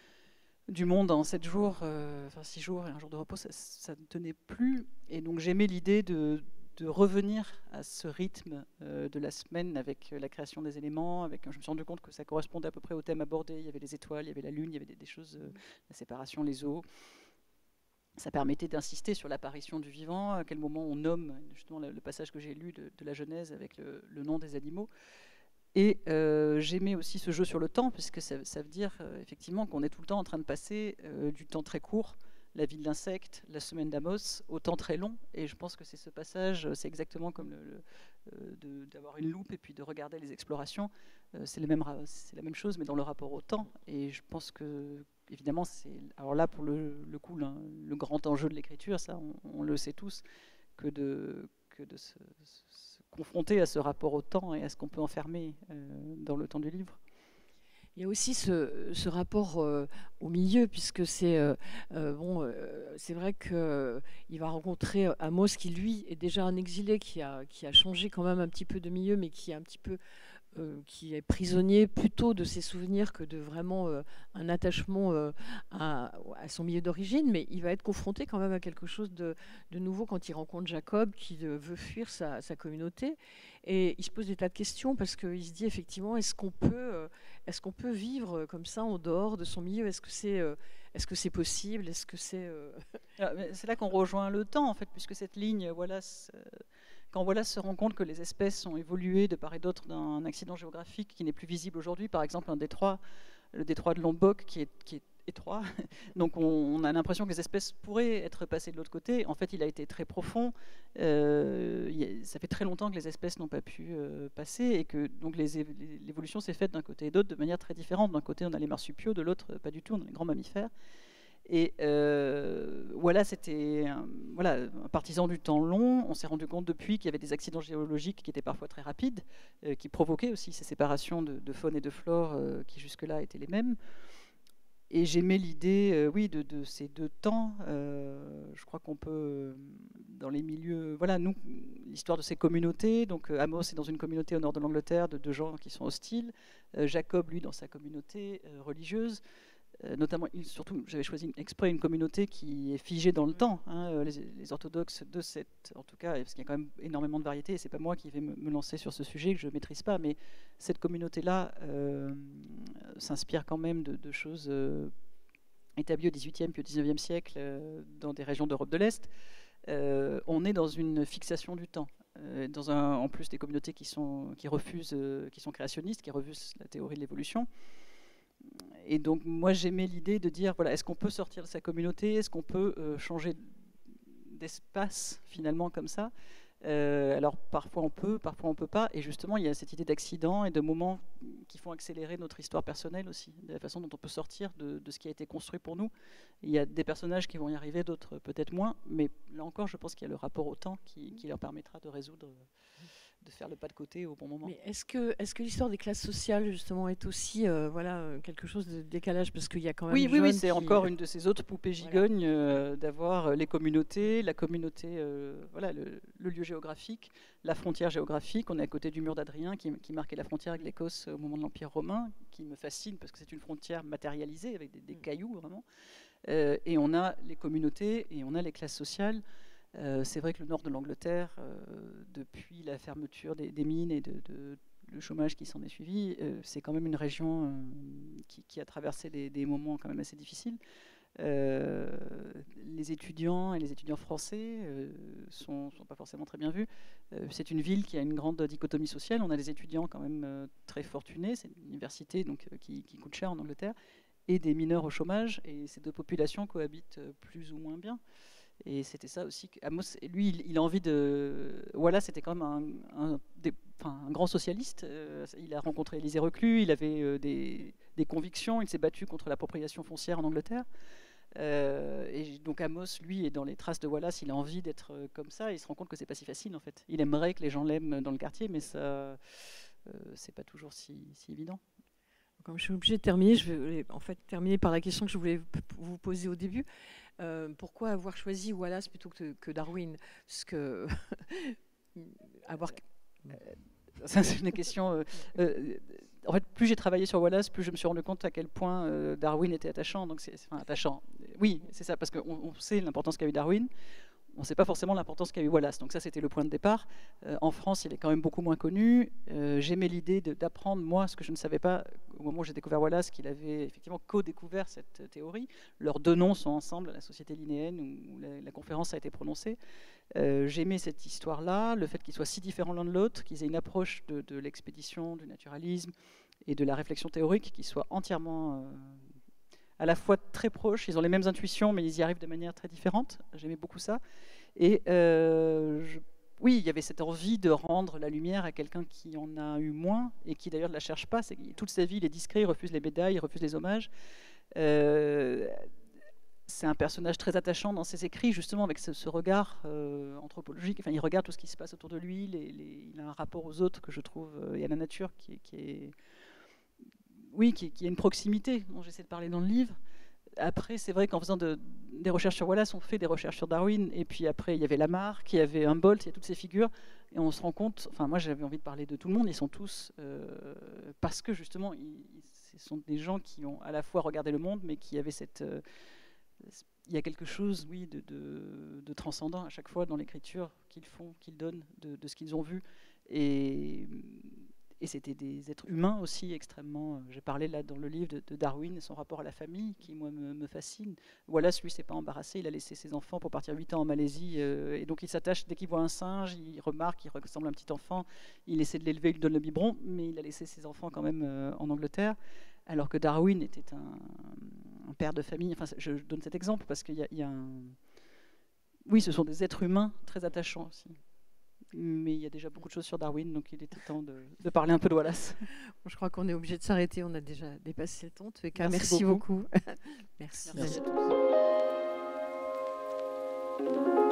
du monde en sept jours, euh, enfin six jours et un jour de repos, ça, ça ne tenait plus. Et donc j'aimais l'idée de, de revenir à ce rythme euh, de la semaine avec la création des éléments. Avec, je me suis rendu compte que ça correspondait à peu près au thème abordé. Il y avait les étoiles, il y avait la lune, il y avait des, des choses, euh, la séparation, les eaux. Ça permettait d'insister sur l'apparition du vivant, à quel moment on nomme justement le, le passage que j'ai lu de, de la Genèse avec le, le nom des animaux. Et euh, j'aimais aussi ce jeu sur le temps, puisque ça, ça veut dire euh, effectivement qu'on est tout le temps en train de passer euh, du temps très court, la vie de l'insecte, la semaine d'Amos, au temps très long. Et je pense que c'est ce passage, c'est exactement comme le, le, euh, de, d'avoir une loupe et puis de regarder les explorations. Euh, c'est, le même, c'est la même chose, mais dans le rapport au temps. Et je pense que évidemment, c'est alors là pour le, le coup, le, le grand enjeu de l'écriture, ça, on, on le sait tous, que de, que de se, se confronter à ce rapport au temps et à ce qu'on peut enfermer euh, dans le temps du livre. Il y a aussi ce, ce rapport euh, au milieu, puisque c'est euh, euh, bon, euh, c'est vrai qu'il euh, va rencontrer Amos, qui lui est déjà un exilé, qui a, qui a changé quand même un petit peu de milieu, mais qui est un petit peu Euh, qui est prisonnier plutôt de ses souvenirs que de vraiment euh, un attachement euh, à, à son milieu d'origine, mais il va être confronté quand même à quelque chose de, de nouveau quand il rencontre Jacob, qui euh, veut fuir sa, sa communauté, et il se pose des tas de questions parce qu'il se dit effectivement, est-ce qu'on peut, euh, est-ce qu'on peut vivre comme ça en dehors de son milieu, est-ce que c'est, euh, est-ce que c'est possible, est-ce que c'est... Euh... Alors, c'est là qu'on rejoint le temps en fait, puisque cette ligne, voilà, quand Wallace se rend compte que les espèces ont évolué de part et d'autre d'un accident géographique qui n'est plus visible aujourd'hui, par exemple un détroit, le détroit de Lombok qui est, qui est étroit, donc on, on a l'impression que les espèces pourraient être passées de l'autre côté. En fait, il a été très profond. Euh, a, ça fait très longtemps que les espèces n'ont pas pu euh, passer, et que donc les, les, l'évolution s'est faite d'un côté et d'autre de manière très différente. D'un côté, on a les marsupiaux, de l'autre, pas du tout, on a les grands mammifères. Et euh, voilà, c'était un, voilà, un partisan du temps long. On s'est rendu compte depuis qu'il y avait des accidents géologiques qui étaient parfois très rapides, euh, qui provoquaient aussi ces séparations de, de faune et de flore euh, qui jusque-là étaient les mêmes. Et j'aimais l'idée, euh, oui, de, de ces deux temps. Euh, je crois qu'on peut, dans les milieux, voilà, nous, l'histoire de ces communautés. Donc Amos est dans une communauté au nord de l'Angleterre de, de gens qui sont hostiles. Euh, Jacob, lui, dans sa communauté euh, religieuse. Euh, notamment, surtout, j'avais choisi exprès une communauté qui est figée dans le temps. Hein, les, les orthodoxes de cette, en tout cas, parce qu'il y a quand même énormément de variétés, et c'est pas moi qui vais me, me lancer sur ce sujet que je maîtrise pas, mais cette communauté-là euh, s'inspire quand même de, de choses euh, établies au dix-huitième puis au dix-neuvième siècle euh, dans des régions d'Europe de l'Est. Euh, on est dans une fixation du temps. Euh, dans un, en plus des communautés qui sont, qui refusent, euh, qui sont créationnistes, qui refusent la théorie de l'évolution. Et donc, moi, j'aimais l'idée de dire, voilà, est-ce qu'on peut sortir de sa communauté ? Est-ce qu'on peut euh, changer d'espace, finalement, comme ça ? Euh, alors parfois on peut, parfois on peut pas. Et justement, il y a cette idée d'accident et de moments qui font accélérer notre histoire personnelle aussi, de la façon dont on peut sortir de, de ce qui a été construit pour nous. Il y a des personnages qui vont y arriver, d'autres peut-être moins. Mais là encore, je pense qu'il y a le rapport au temps qui, qui leur permettra de résoudre, de faire le pas de côté au bon moment. Mais est-ce que, est-ce que l'histoire des classes sociales, justement, est aussi euh, voilà, quelque chose de décalage? Parce qu'il y a quand même Oui, oui, oui, c'est qui... encore une de ces autres poupées gigognes, voilà. euh, d'avoir les communautés, la communauté, euh, voilà, le, le lieu géographique, la frontière géographique. On est à côté du mur d'Adrien qui, qui marquait la frontière avec l'Écosse au moment de l'Empire romain, qui me fascine parce que c'est une frontière matérialisée avec des, des mmh. cailloux, vraiment. Euh, et on a les communautés et on a les classes sociales. Euh, c'est vrai que le nord de l'Angleterre, euh, depuis la fermeture des, des mines et de, de, le chômage qui s'en est suivi, euh, c'est quand même une région euh, qui, qui a traversé des, des moments quand même assez difficiles. Euh, les étudiants et les étudiants français euh, sont, sont pas forcément très bien vus. Euh, c'est une ville qui a une grande dichotomie sociale. On a des étudiants quand même euh, très fortunés, c'est une université donc, euh, qui, qui coûte cher en Angleterre, et des mineurs au chômage, et ces deux populations cohabitent plus ou moins bien. Et c'était ça aussi. Amos, lui, il, il a envie de. Voilà, c'était quand même un, un, des, enfin, un grand socialiste. Euh, il a rencontré Élisée Reclus, il avait euh, des, des convictions, il s'est battu contre l'appropriation foncière en Angleterre. Euh, et donc Amos, lui, est dans les traces de Wallace, il a envie d'être euh, comme ça, et il se rend compte que c'est pas si facile en fait. Il aimerait que les gens l'aiment dans le quartier, mais ça, euh, c'est pas toujours si, si évident. Comme je suis obligée de terminer, je vais en fait terminer par la question que je voulais vous poser au début. Euh, pourquoi avoir choisi Wallace plutôt que, que Darwin? Parce que avoir... Euh, ça, c'est une question. Euh, euh, en fait, plus j'ai travaillé sur Wallace, plus je me suis rendu compte à quel point euh, Darwin était attachant. Donc, c'est enfin, attachant. Oui, c'est ça, parce qu'on on sait l'importance qu'a eu Darwin. On ne sait pas forcément l'importance qu'a eu Wallace. Donc ça, c'était le point de départ. Euh, en France, il est quand même beaucoup moins connu. Euh, J'aimais l'idée d'apprendre, moi, ce que je ne savais pas au moment où j'ai découvert Wallace, qu'il avait effectivement co-découvert cette théorie. Leurs deux noms sont ensemble à la Société linnéenne, où la, la conférence a été prononcée. Euh, J'aimais cette histoire-là, le fait qu'ils soient si différents l'un de l'autre, qu'ils aient une approche de, de l'expédition, du naturalisme et de la réflexion théorique qui soit entièrement... Euh, à la fois très proches, ils ont les mêmes intuitions, mais ils y arrivent de manière très différente. J'aimais beaucoup ça. Et euh, je, oui, il y avait cette envie de rendre la lumière à quelqu'un qui en a eu moins, et qui d'ailleurs ne la cherche pas. Toute sa vie, il est discret, il refuse les médailles, il refuse les hommages. Euh, c'est un personnage très attachant dans ses écrits, justement, avec ce, ce regard euh, anthropologique. Enfin, il regarde tout ce qui se passe autour de lui, les, les, il a un rapport aux autres que je trouve, euh, et à la nature, qui est... Qui est Oui, qui, qui a une proximité dont j'essaie de parler dans le livre. Après, c'est vrai qu'en faisant de, des recherches sur Wallace, on fait des recherches sur Darwin, et puis après, il y avait Lamarck, il y avait Humboldt, il y a toutes ces figures, et on se rend compte, enfin moi j'avais envie de parler de tout le monde, ils sont tous, euh, parce que justement, ils, ce sont des gens qui ont à la fois regardé le monde, mais qui avaient cette... Euh, il y a quelque chose, oui, de, de, de transcendant à chaque fois dans l'écriture qu'ils font, qu'ils donnent, de, de ce qu'ils ont vu, et... Et c'était des êtres humains aussi extrêmement... J'ai parlé là dans le livre de, de Darwin et son rapport à la famille qui, moi, me, me fascine. Wallace, lui, s'est pas embarrassé. Il a laissé ses enfants pour partir huit ans en Malaisie. Euh, et donc, il s'attache, dès qu'il voit un singe, il remarque qu'il ressemble à un petit enfant. Il essaie de l'élever, il lui donne le biberon. Mais il a laissé ses enfants quand même euh, en Angleterre. Alors que Darwin était un, un père de famille. Enfin, je, je donne cet exemple parce qu'il y a, il y a un... Oui, ce sont des êtres humains très attachants aussi. Mais il y a déjà beaucoup de choses sur Darwin, donc il était temps de, de parler un peu de Wallace. Bon, je crois qu'on est obligé de s'arrêter, on a déjà dépassé le temps. Merci, merci beaucoup. beaucoup. Merci. Merci à tous.